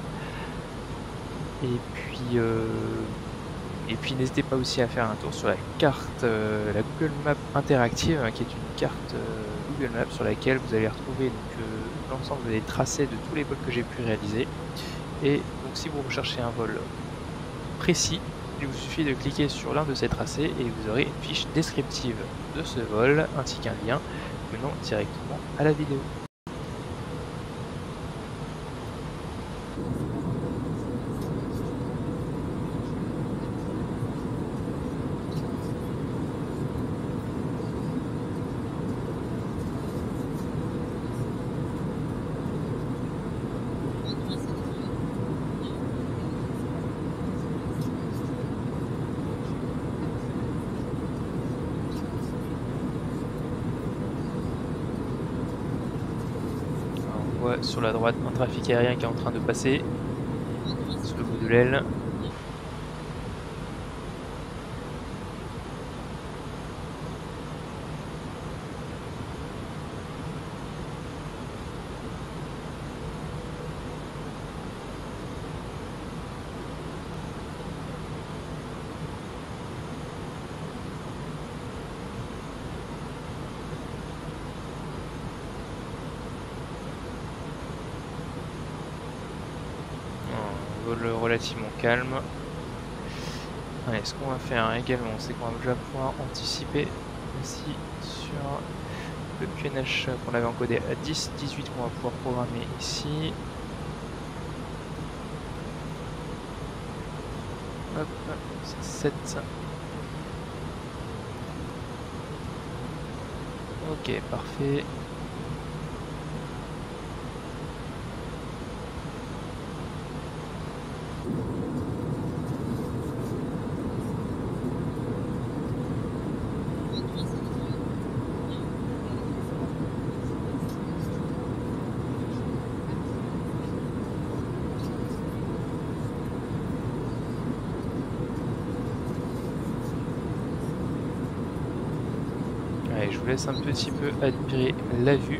Et puis n'hésitez pas aussi à faire un tour sur la carte, la Google Maps interactive, qui est une carte Google Maps sur laquelle vous allez retrouver l'ensemble des tracés de tous les vols que j'ai pu réaliser. Et donc si vous recherchez un vol précis, il vous suffit de cliquer sur l'un de ces tracés et vous aurez une fiche descriptive de ce vol ainsi qu'un lien menant directement à la vidéo. Sur la droite, un trafic aérien qui est en train de passer sur le bout de l'aile. Relativement calme. Allez, ce qu'on va faire également, c'est qu'on va déjà pouvoir anticiper aussi sur le QNH qu'on avait encodé à 10, 18 qu'on va pouvoir programmer ici. Hop, 7. Ok, parfait. Allez, je vous laisse un petit peu admirer la vue.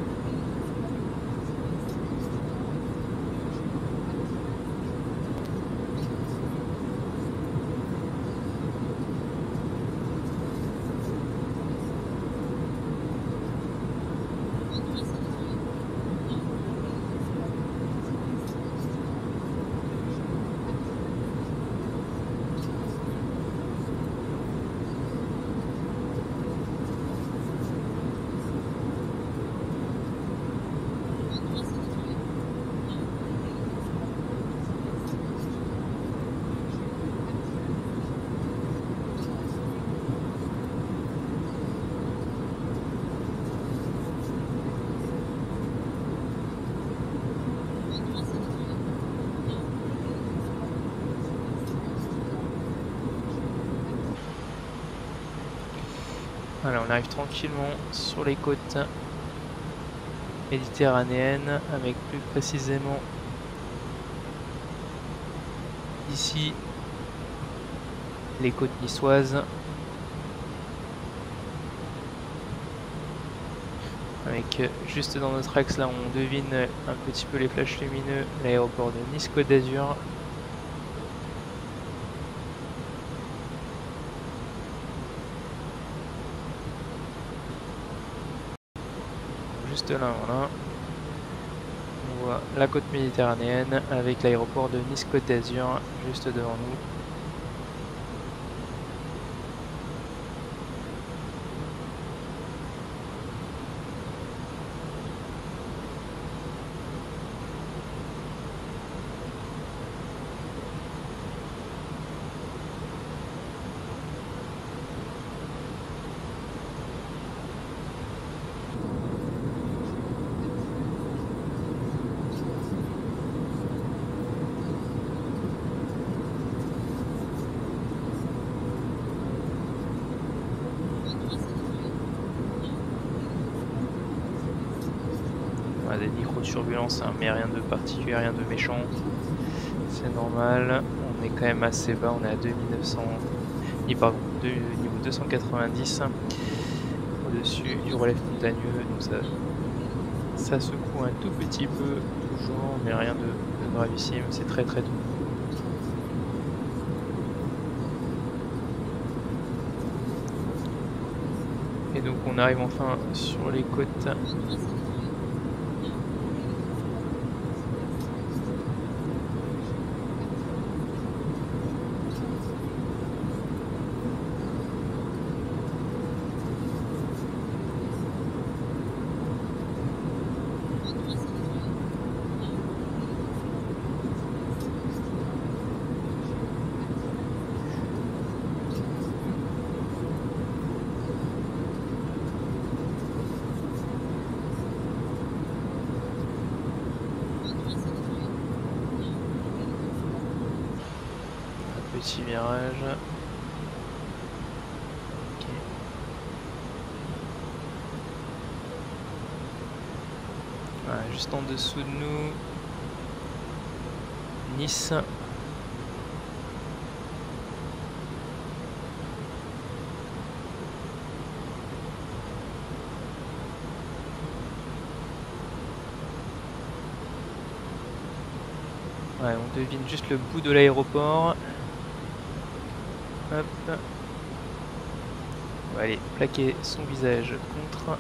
Voilà, on arrive tranquillement sur les côtes méditerranéennes, avec plus précisément ici les côtes niçoises, avec juste dans notre axe là on devine un petit peu les flashs lumineux, l'aéroport de Nice-Côte d'Azur. Juste là, voilà. On voit la côte méditerranéenne avec l'aéroport de Nice-Côte d'Azur juste devant nous. Des micro-turbulences, hein, mais rien de particulier, rien de méchant. C'est normal. On est quand même assez bas, on est à 2900, pardon, niveau 290 au-dessus du relief montagneux, donc ça secoue un tout petit peu toujours, mais rien de gravissime, c'est très très doux. Et donc on arrive enfin sur les côtes petit virage. Okay. Voilà, juste en dessous de nous, Nice. Ouais, on devine juste le bout de l'aéroport. Hop. On va aller plaquer son visage contre.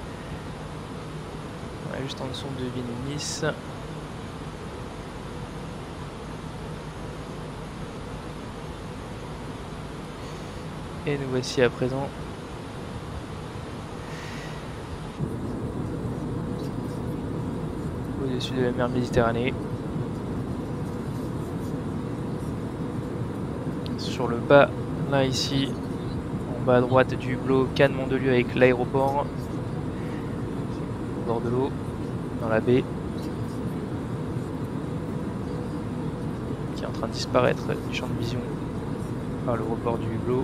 Ouais, juste en dessous on devine Nice. Et nous voici à présent au-dessus de la mer Méditerranée. Sur le bas, là ici, en bas à droite du hublot, Cannes Mandelieu avec l'aéroport au bord de l'eau, dans la baie, qui est en train de disparaître du champ de vision par le report du hublot.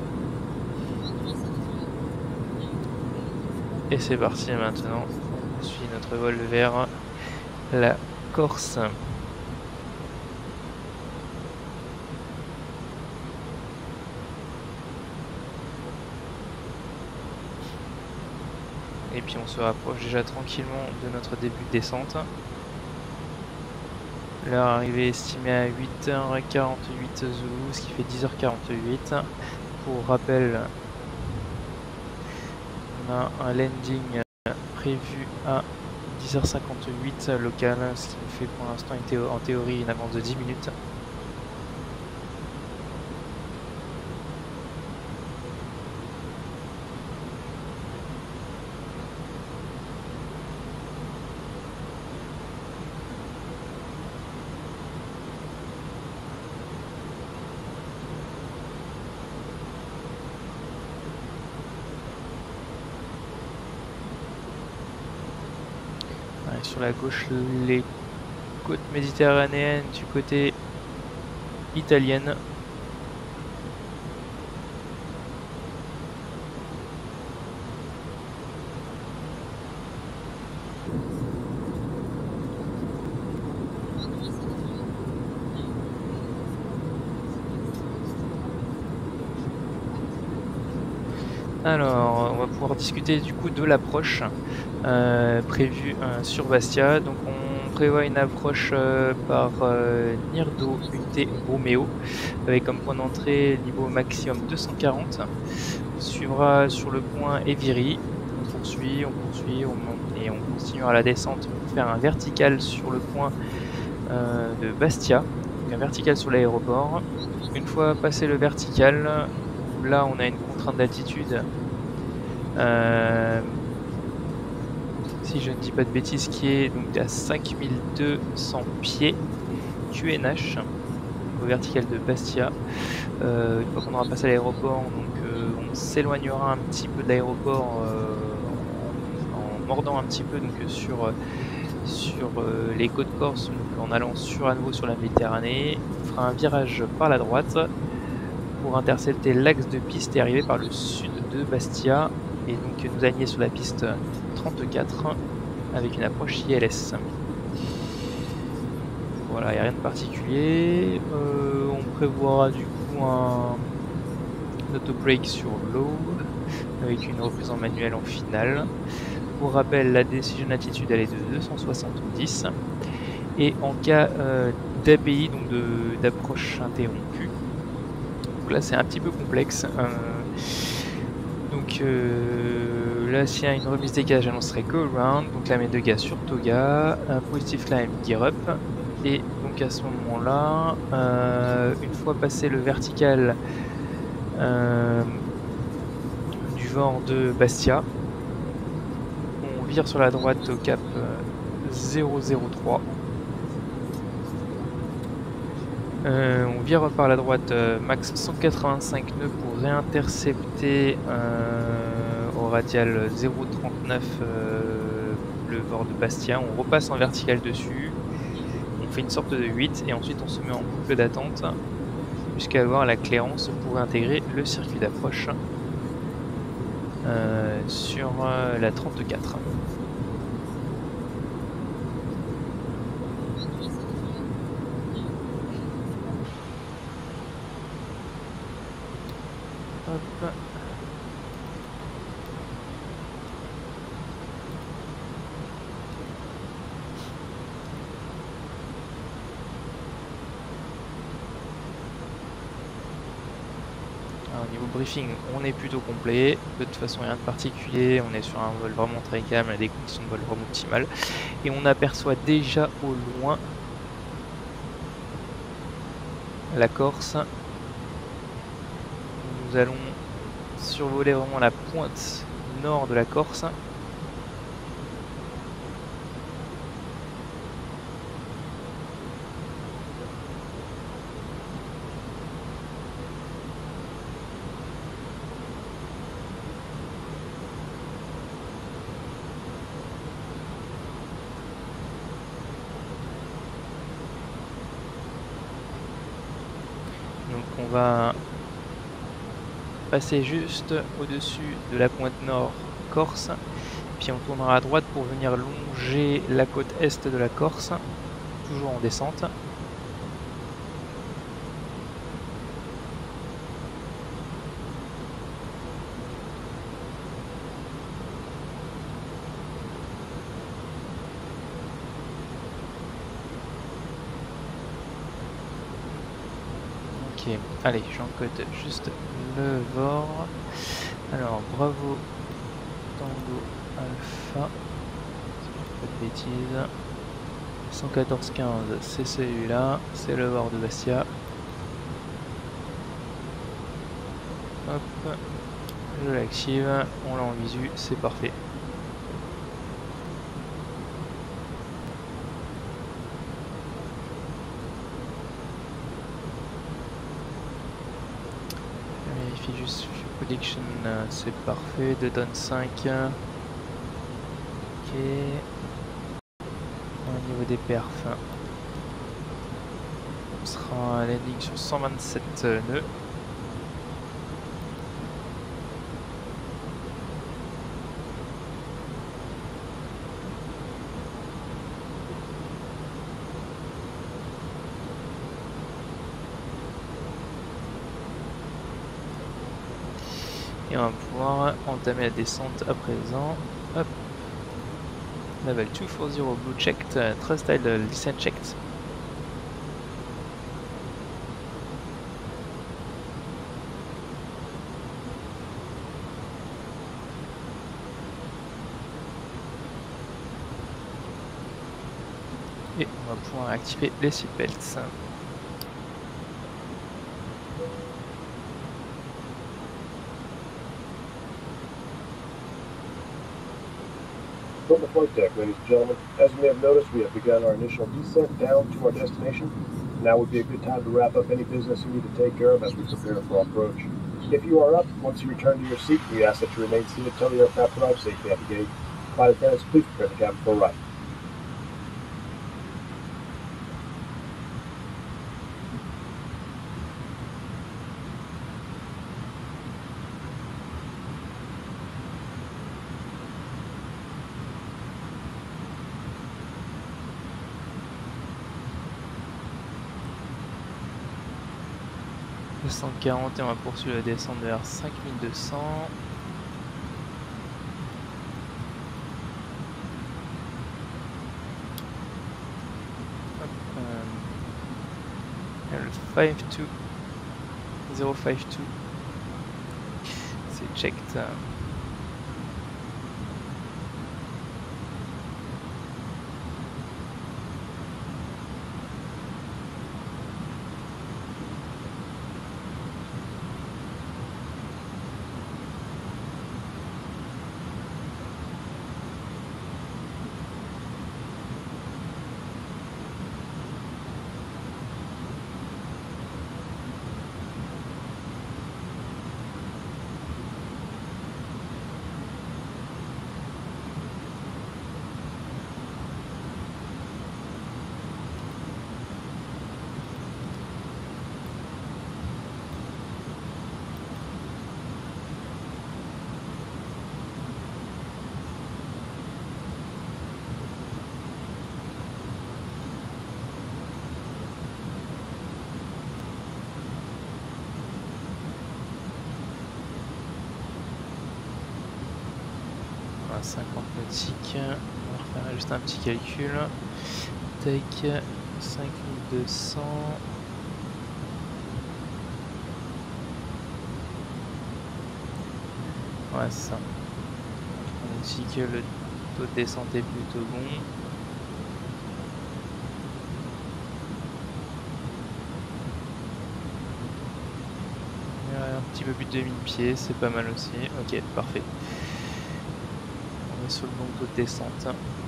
Et c'est parti maintenant, on suit notre vol vers la Corse. Et puis on se rapproche déjà tranquillement de notre début de descente. L'heure arrivée estimée à 8h48 Zulu, ce qui fait 10h48. Pour rappel, on a un landing prévu à 10h58 local, ce qui nous fait pour l'instant en théorie une avance de 10 minutes. Sur la gauche, les côtes méditerranéennes du côté italienne. Alors, on va pouvoir discuter du coup de l'approche prévue sur Bastia. Donc on prévoit une approche par Nirdo UT Romeo avec comme point d'entrée niveau maximum 240. On suivra sur le point Eviri. On poursuit, on monte et on continuera la descente pour faire un vertical sur le point de Bastia. Donc un vertical sur l'aéroport. Une fois passé le vertical, là on a une contrainte d'altitude. Si je ne dis pas de bêtises, qui est donc à 5200 pieds QNH au vertical de Bastia. Une fois qu'on aura passé à l'aéroport, donc on s'éloignera un petit peu de l'aéroport en mordant un petit peu donc sur les côtes corses, donc en allant à nouveau sur la Méditerranée. On fera un virage par la droite pour intercepter l'axe de piste et arriver par le sud de Bastia et donc nous aligner sur la piste 34 avec une approche ILS. Voilà, il n'y a rien de particulier. On prévoira du coup un auto-break sur low avec une reprise en manuel en finale. Pour rappel, la décision d'altitude elle est de 270 et en cas d'API, donc d'approche interrompue, donc là c'est un petit peu complexe. Donc là, s'il y a une remise des gaz, j'annoncerai go around, donc la mettre de gaz sur Toga, positive climb, gear up, et donc à ce moment-là, une fois passé le vertical du vent de Bastia, on vire sur la droite au cap 003. On vire par la droite max 185 nœuds pour réintercepter au radial 039 le bord de Bastia. On repasse en vertical dessus, on fait une sorte de 8 et ensuite on se met en boucle d'attente jusqu'à avoir la clairance pour intégrer le circuit d'approche sur la 34. Hop. Alors, au niveau briefing, on est plutôt complet. De toute façon, rien de particulier. On est sur un vol vraiment très calme, des conditions de vol vraiment optimales. Et on aperçoit déjà au loin la Corse. Nous allons survoler vraiment la pointe nord de la Corse. Donc on va passer juste au-dessus de la pointe nord Corse, puis on tournera à droite pour venir longer la côte est de la Corse, toujours en descente. Ok, allez, j'encode juste le VOR. Alors, Bravo Tango Alpha, si je dis pas de bêtises. 114.15, c'est celui-là, c'est le VOR de Bastia. Hop, je l'active, on l'a en visu, c'est parfait. Vérifie juste prediction, c'est parfait, 2 tonnes 5. Ok. Au niveau des perfs, on sera à landing sur 127 nœuds. Et on va pouvoir entamer la descente à présent. Hop. Level 240 blue checked, thrust idle descent checked. Et on va pouvoir activer les seatbelts. From the flight deck, ladies and gentlemen, as you may have noticed, we have begun our initial descent down to our destination. Now would be a good time to wrap up any business you need to take care of as we prepare for our approach. If you are up, once you return to your seat, we ask that you remain seated until the aircraft arrives safely at the gate. Flight attendants, please prepare the cabin for a ride. Descente 40 et on va poursuivre la descente vers 5200. Le 52052 c'est checked. Voilà, 50 nautiques. On va refaire juste un petit calcul. Tac, 5200. Ouais, c'est ça. On dit que le taux de descente est plutôt bon. Un petit peu plus de 2000 pieds, c'est pas mal aussi. Ok, parfait. On est sur le bon taux de descente.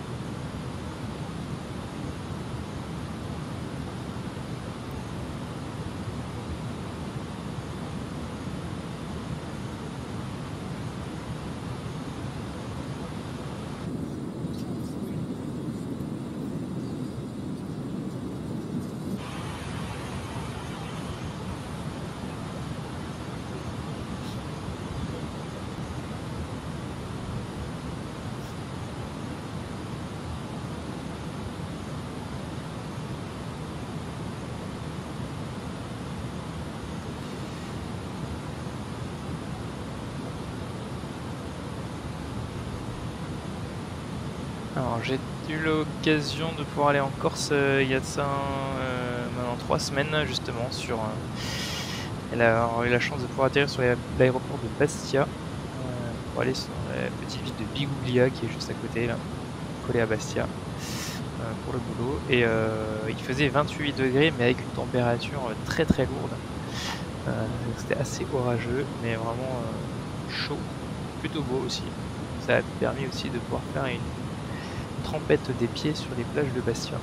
Alors j'ai eu l'occasion de pouvoir aller en Corse il y a de ça maintenant 3 semaines justement sur elle a eu la chance de pouvoir atterrir sur l'aéroport de Bastia pour aller sur la petite ville de Biguglia qui est juste à côté là, collée à Bastia pour le boulot et il faisait 28 degrés mais avec une température très très lourde, donc c'était assez orageux mais vraiment chaud, plutôt beau aussi. Ça a permis aussi de pouvoir faire une trempette des pieds sur les plages de Bastia.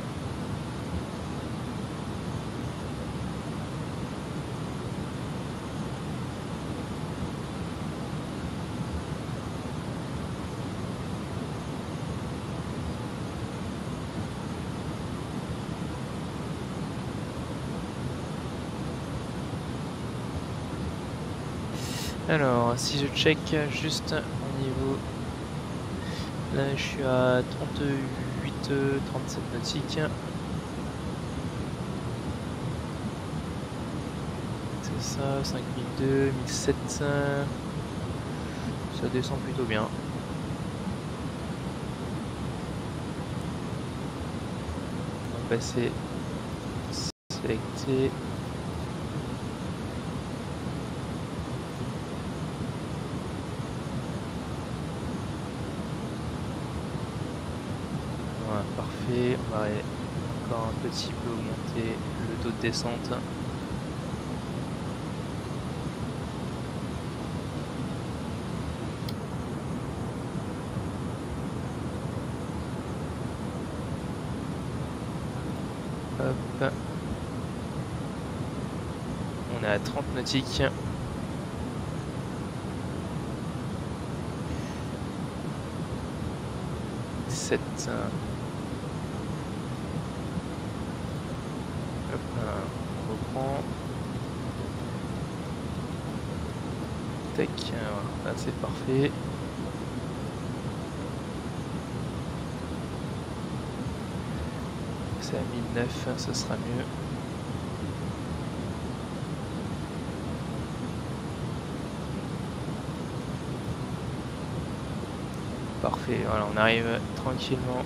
Alors, si je check juste au niveau... Là, je suis à 38, 37 nautiques. C'est ça, 5002, 1700. Ça descend plutôt bien. On va passer sélecté. Voilà, parfait. On va encore un petit peu augmenter le taux de descente. Hop. On est à 30 nautiques. Hop, on reprend. Tac, voilà, c'est parfait. C'est à 1009, ce sera mieux. Parfait, voilà, on arrive tranquillement.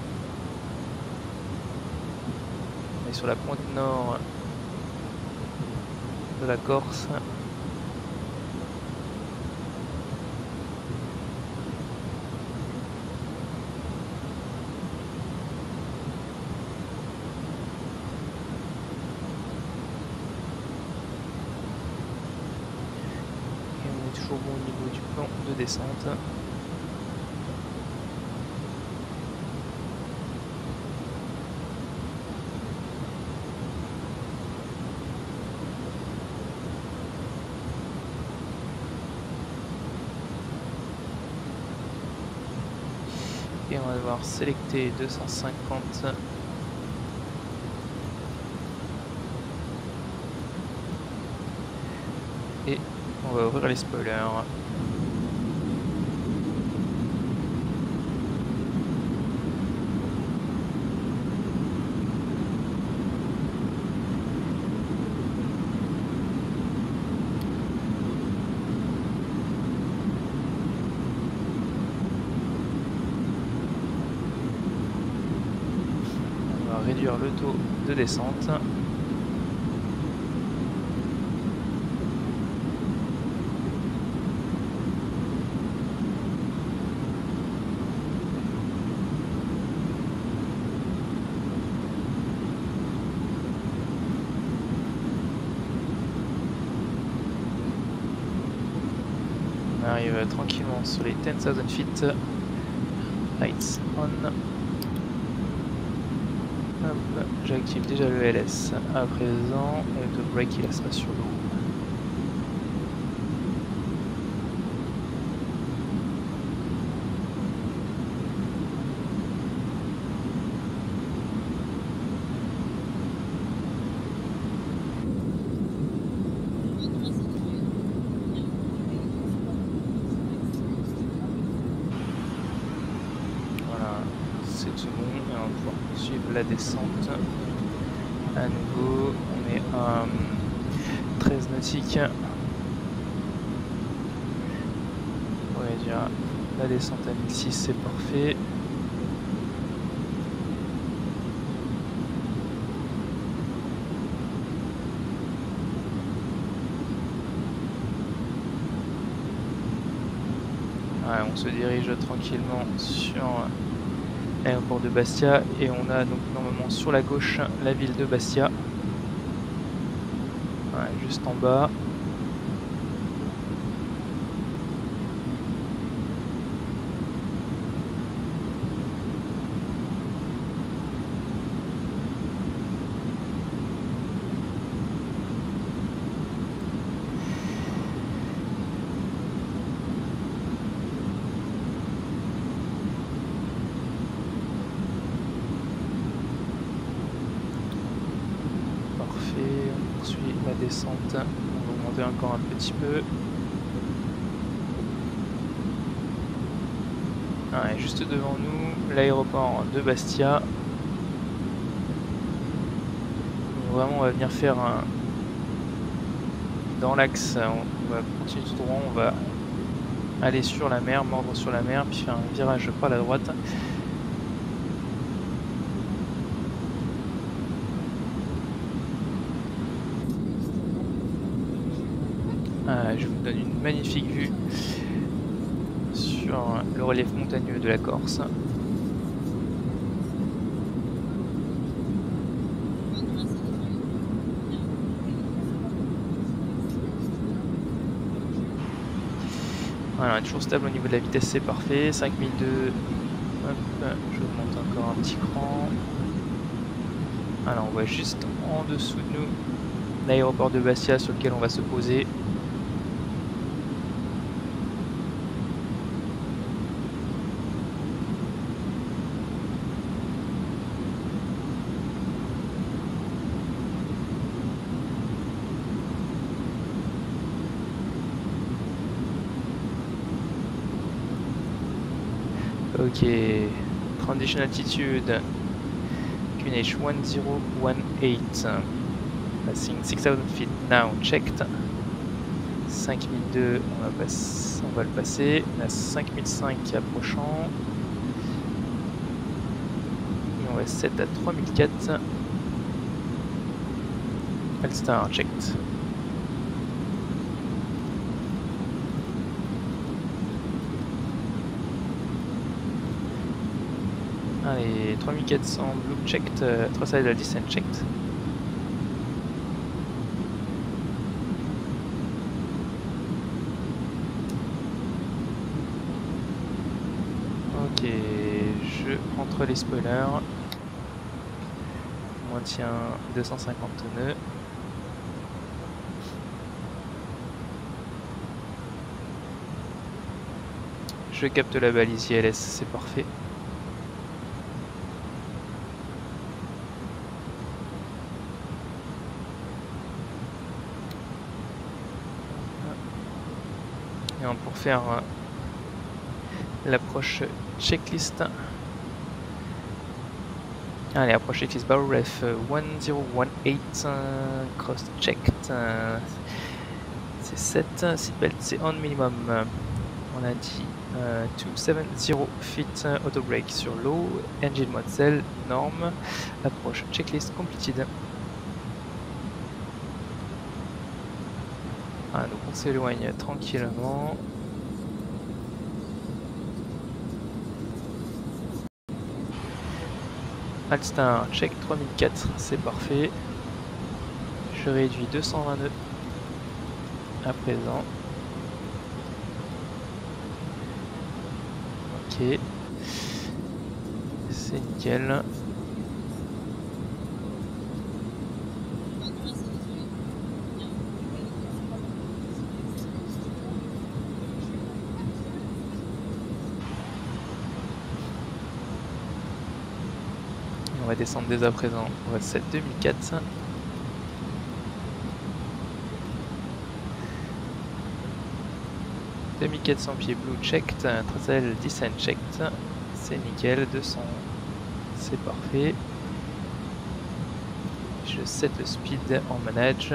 On est sur la pointe nord de la Corse. Et on est toujours bon au niveau du plan de descente. Et on va devoir sélecter 250. Et on va ouvrir les spoilers. Réduire le taux de descente. On arrive tranquillement sur les 10,000 feet. Lights on. J'active déjà le LS à présent et le brake il sera sur l'eau. Voilà, c'est tout bon et on va pouvoir poursuivre la descente. À nouveau, on est à 13 nautiques. On va réduire la descente à 1006, c'est parfait. Ouais, on se dirige tranquillement sur l'aéroport de Bastia et on a donc normalement sur la gauche la ville de Bastia. Ouais, juste en bas. On poursuit la descente, on va augmenter encore un petit peu. Ouais, juste devant nous, l'aéroport de Bastia. Vraiment, on va venir faire un... Dans l'axe, on va continuer tout droit, on va aller sur la mer, mordre sur la mer, puis faire un virage par la droite. Je vous donne une magnifique vue sur le relief montagneux de la Corse. Voilà, toujours stable au niveau de la vitesse, c'est parfait. 5002. Hop, je monte encore un petit cran. Alors on voit juste en dessous de nous l'aéroport de Bastia sur lequel on va se poser. Ok, transition altitude, QNH 1018, passing 6000 feet now, checked. 5002, on va le passer, on a 5005 approchant, et on va 7 à 3004, Alstar, checked. Allez, 3400, blue checked, throttle descent checked. Ok, je rentre les spoilers. Maintien 250 nœuds. Je capte la balise ILS, c'est parfait. Et pour faire l'approche checklist. Allez, approche checklist barrel ref 1018 cross checked. C'est 7, seatbelt c'est on minimum. On a dit 270 feet auto brake sur l'eau, engine mode cell, norme, approche checklist completed. Ah, donc on s'éloigne tranquillement. Alstar, check 3004, c'est parfait. Je réduis 220 nœuds à présent. Ok, c'est nickel. On va descendre dès à présent. On va 7 2004. « 2400 pieds blue checked, throttle descent checked, c'est nickel, 200, c'est parfait. Je set le speed en manage.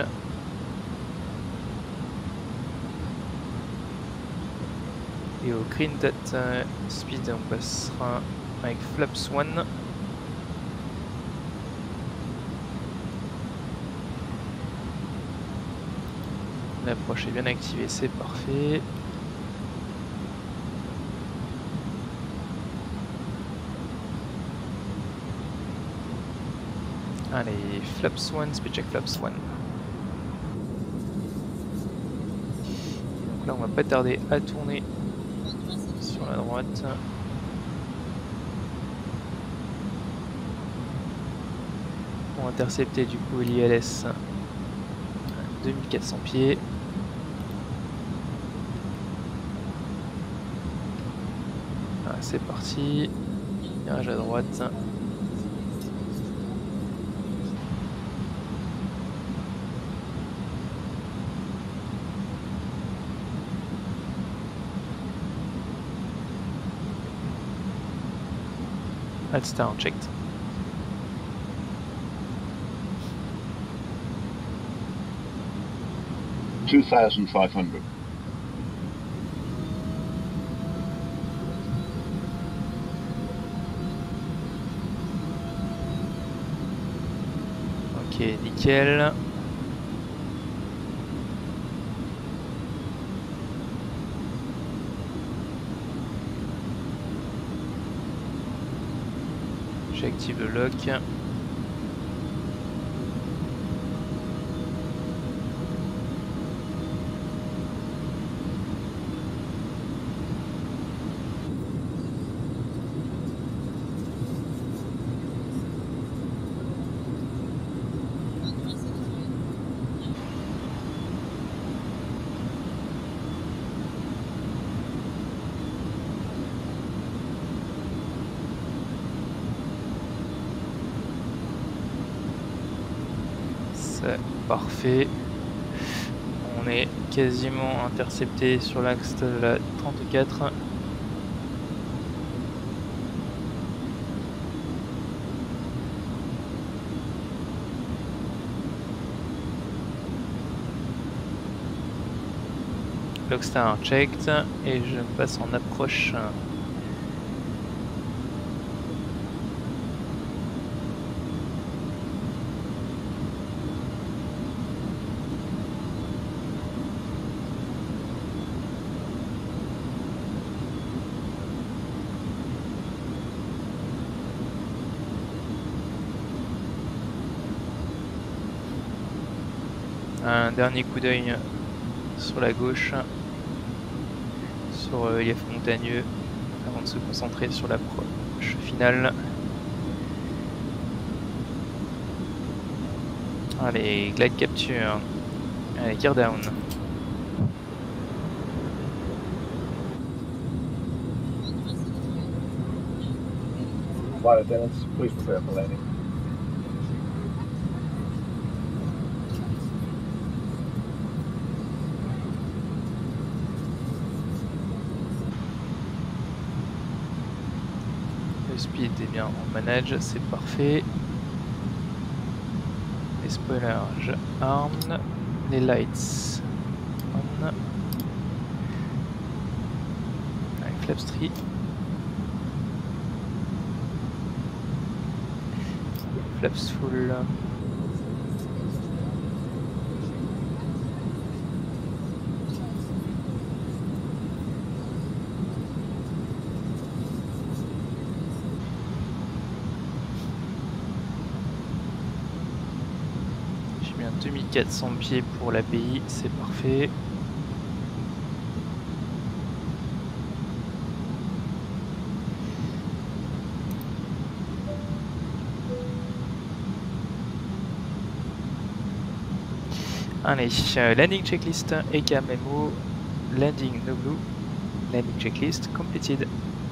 Et au green dot speed, on passera avec flaps 1. L'approche est bien activée, c'est parfait. Allez, flaps 1, speed check flaps 1. Donc là, on va pas tarder à tourner sur la droite. Pour intercepter du coup l'ILS 2400 pieds. Ah, c'est parti. Virage à droite. Alstar checked. Ok, nickel. J'active le lock. Parfait. On est quasiment intercepté sur l'axe de la 34. Lockstar checked et je passe en approche. Un dernier coup d'œil sur la gauche, sur relief montagneux, avant de se concentrer sur l'approche finale. Allez, glide capture. Allez, gear down. Flight attendants, please prepare for landing. Le speed est bien en manage, c'est parfait. Les spoilers, je arme. Les lights on. Avec flaps 3. Flaps full. J'ai mis un 2400 pieds pour l'API, c'est parfait. Allez, landing checklist ECA memo, landing no blue, landing checklist completed.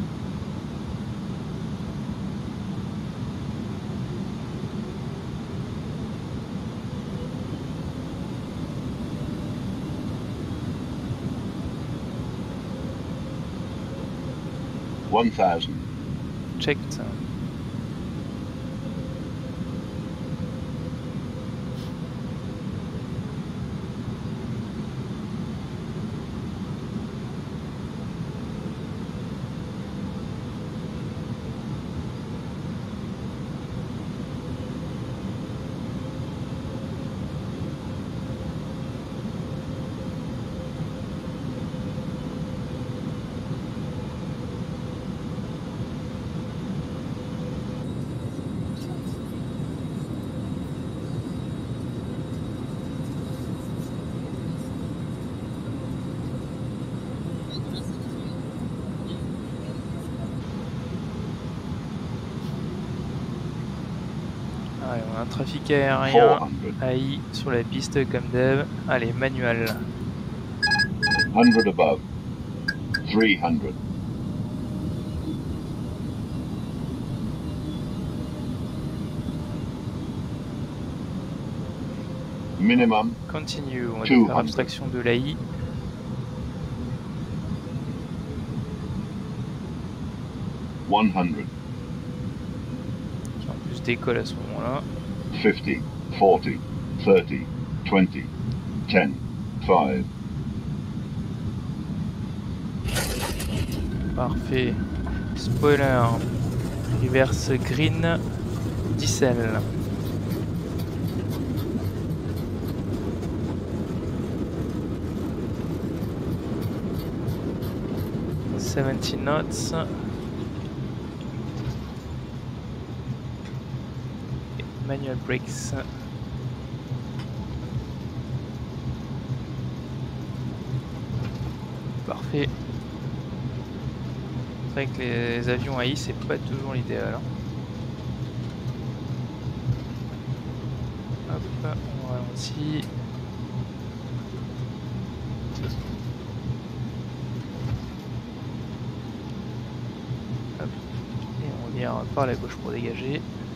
$1,000. Checked. Allez, on a un trafic aérien 400. AI sur la piste comme d'hab. Allez, manuel. 100 above. 300. Minimum. Continue, on va 200. faire abstraction de l'AI. $100. Qui en plus décolle à ce moment-là. 50, 40, 30, 20, 10, 5. Parfait. Spoiler. Reverse green. Diesel. 70 knots. Manual brakes. Parfait. C'est vrai que les avions AI, c'est pas toujours l'idéal. Hein. Hop, on ralentit. Hop. Et on vient par la gauche pour dégager.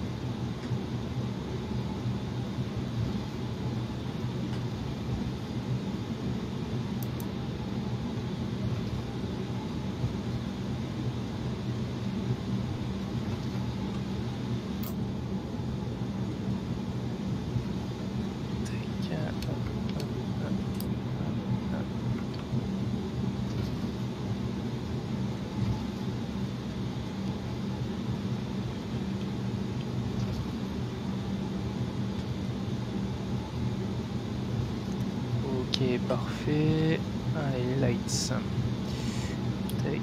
Ok, parfait. Allez, lights. Tac.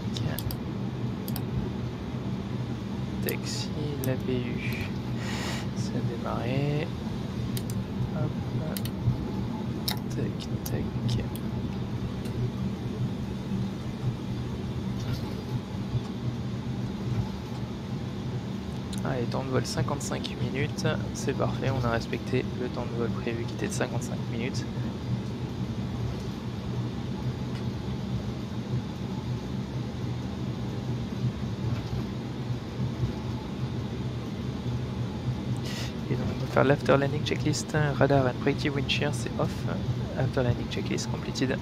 Taxi, la BU. Ça a démarré. Hop. Tac, tac. Allez, temps de vol 55 minutes. C'est parfait, on a respecté le temps de vol prévu qui était de 55 minutes. Et donc on va faire l'after landing checklist, radar and predictive wind shear, c'est off. After landing checklist completed.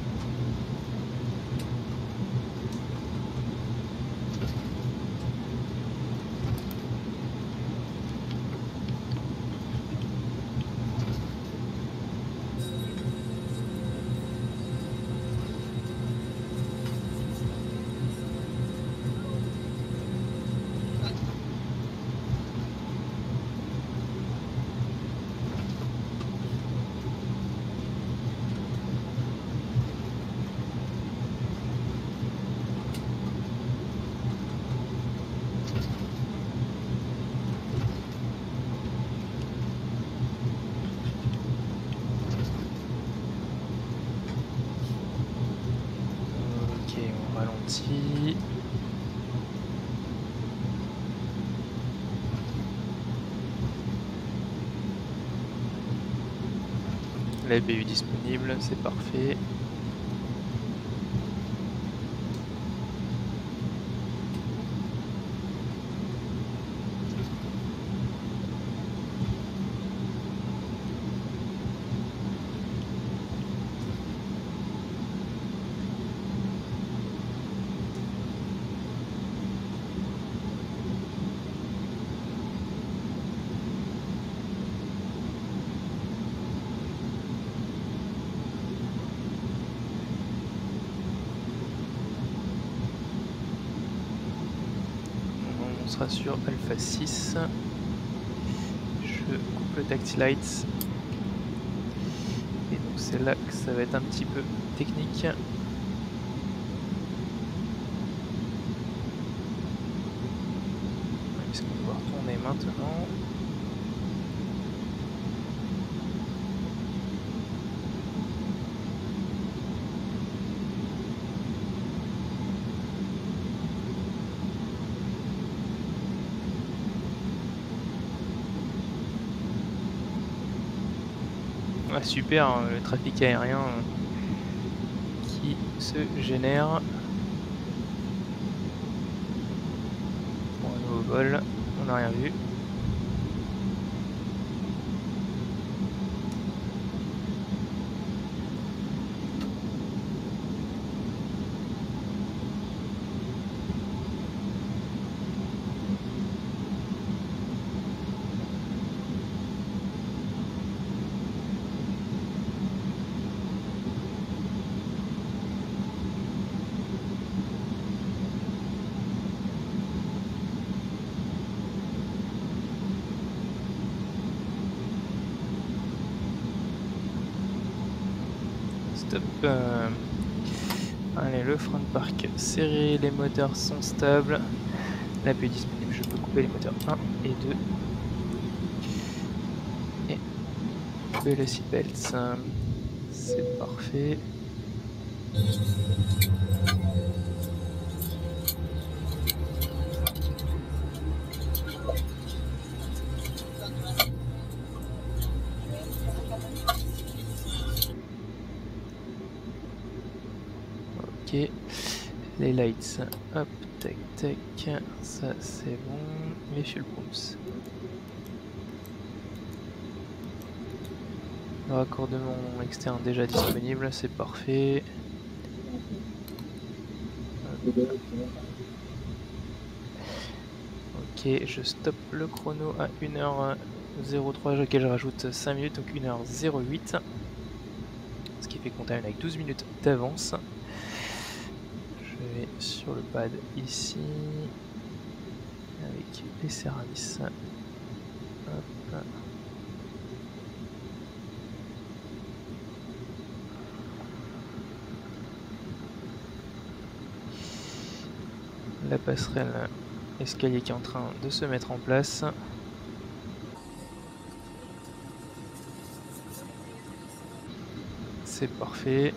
Ralentit. La BU disponible, c'est parfait. On sera sur Alpha 6. Je coupe le Tactile Lights. Et donc c'est là que ça va être un petit peu technique. Est-ce qu'on va retourner maintenant? Ah, super, hein, le trafic aérien qui se génère pour un nouveau vol. On n'a rien vu. Stop. Allez, le front park serré, les moteurs sont stables. L'appui est disponible, je peux couper les moteurs 1 et 2. Et couper le seatbelt. C'est parfait. Ok, les lights, hop, tac tac, ça c'est bon, les fuel pumps. Le raccordement externe déjà disponible, c'est parfait. Ok, je stoppe le chrono à 1h03, auquel je rajoute 5 minutes, donc 1h08. Ce qui fait qu'on termine avec 12 minutes d'avance. Je vais sur le pad ici, avec les Ceramis. Hop. La passerelle escalier qui est en train de se mettre en place. C'est parfait.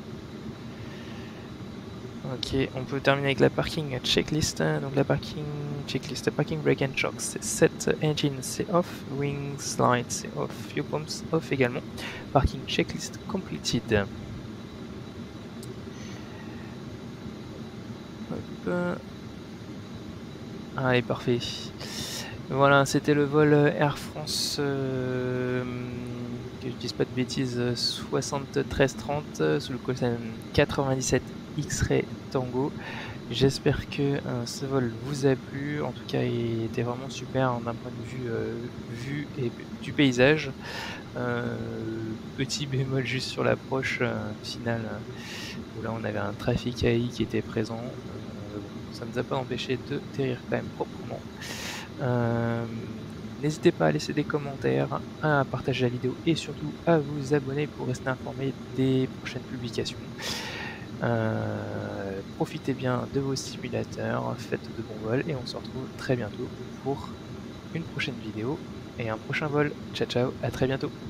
Ok, on peut terminer avec la parking checklist. Donc la parking checklist, parking brake and shocks, c'est set, engine c'est off, wings, lights c'est off, fuel pumps off également. Parking checklist completed. Hop. Allez, parfait. Voilà, c'était le vol Air France, que je dise pas de bêtises, 7330 sous le call sign 97 X-Ray Tango. J'espère que ce vol vous a plu. En tout cas, il était vraiment super d'un point de vue et du paysage. Petit bémol juste sur l'approche finale, où là on avait un trafic AI qui était présent. Ça ne nous a pas empêché de atterrir quand même proprement. N'hésitez pas à laisser des commentaires, à partager la vidéo et surtout à vous abonner pour rester informé des prochaines publications. Profitez bien de vos simulateurs, faites de bons vols et on se retrouve très bientôt pour une prochaine vidéo et un prochain vol. Ciao ciao, à très bientôt.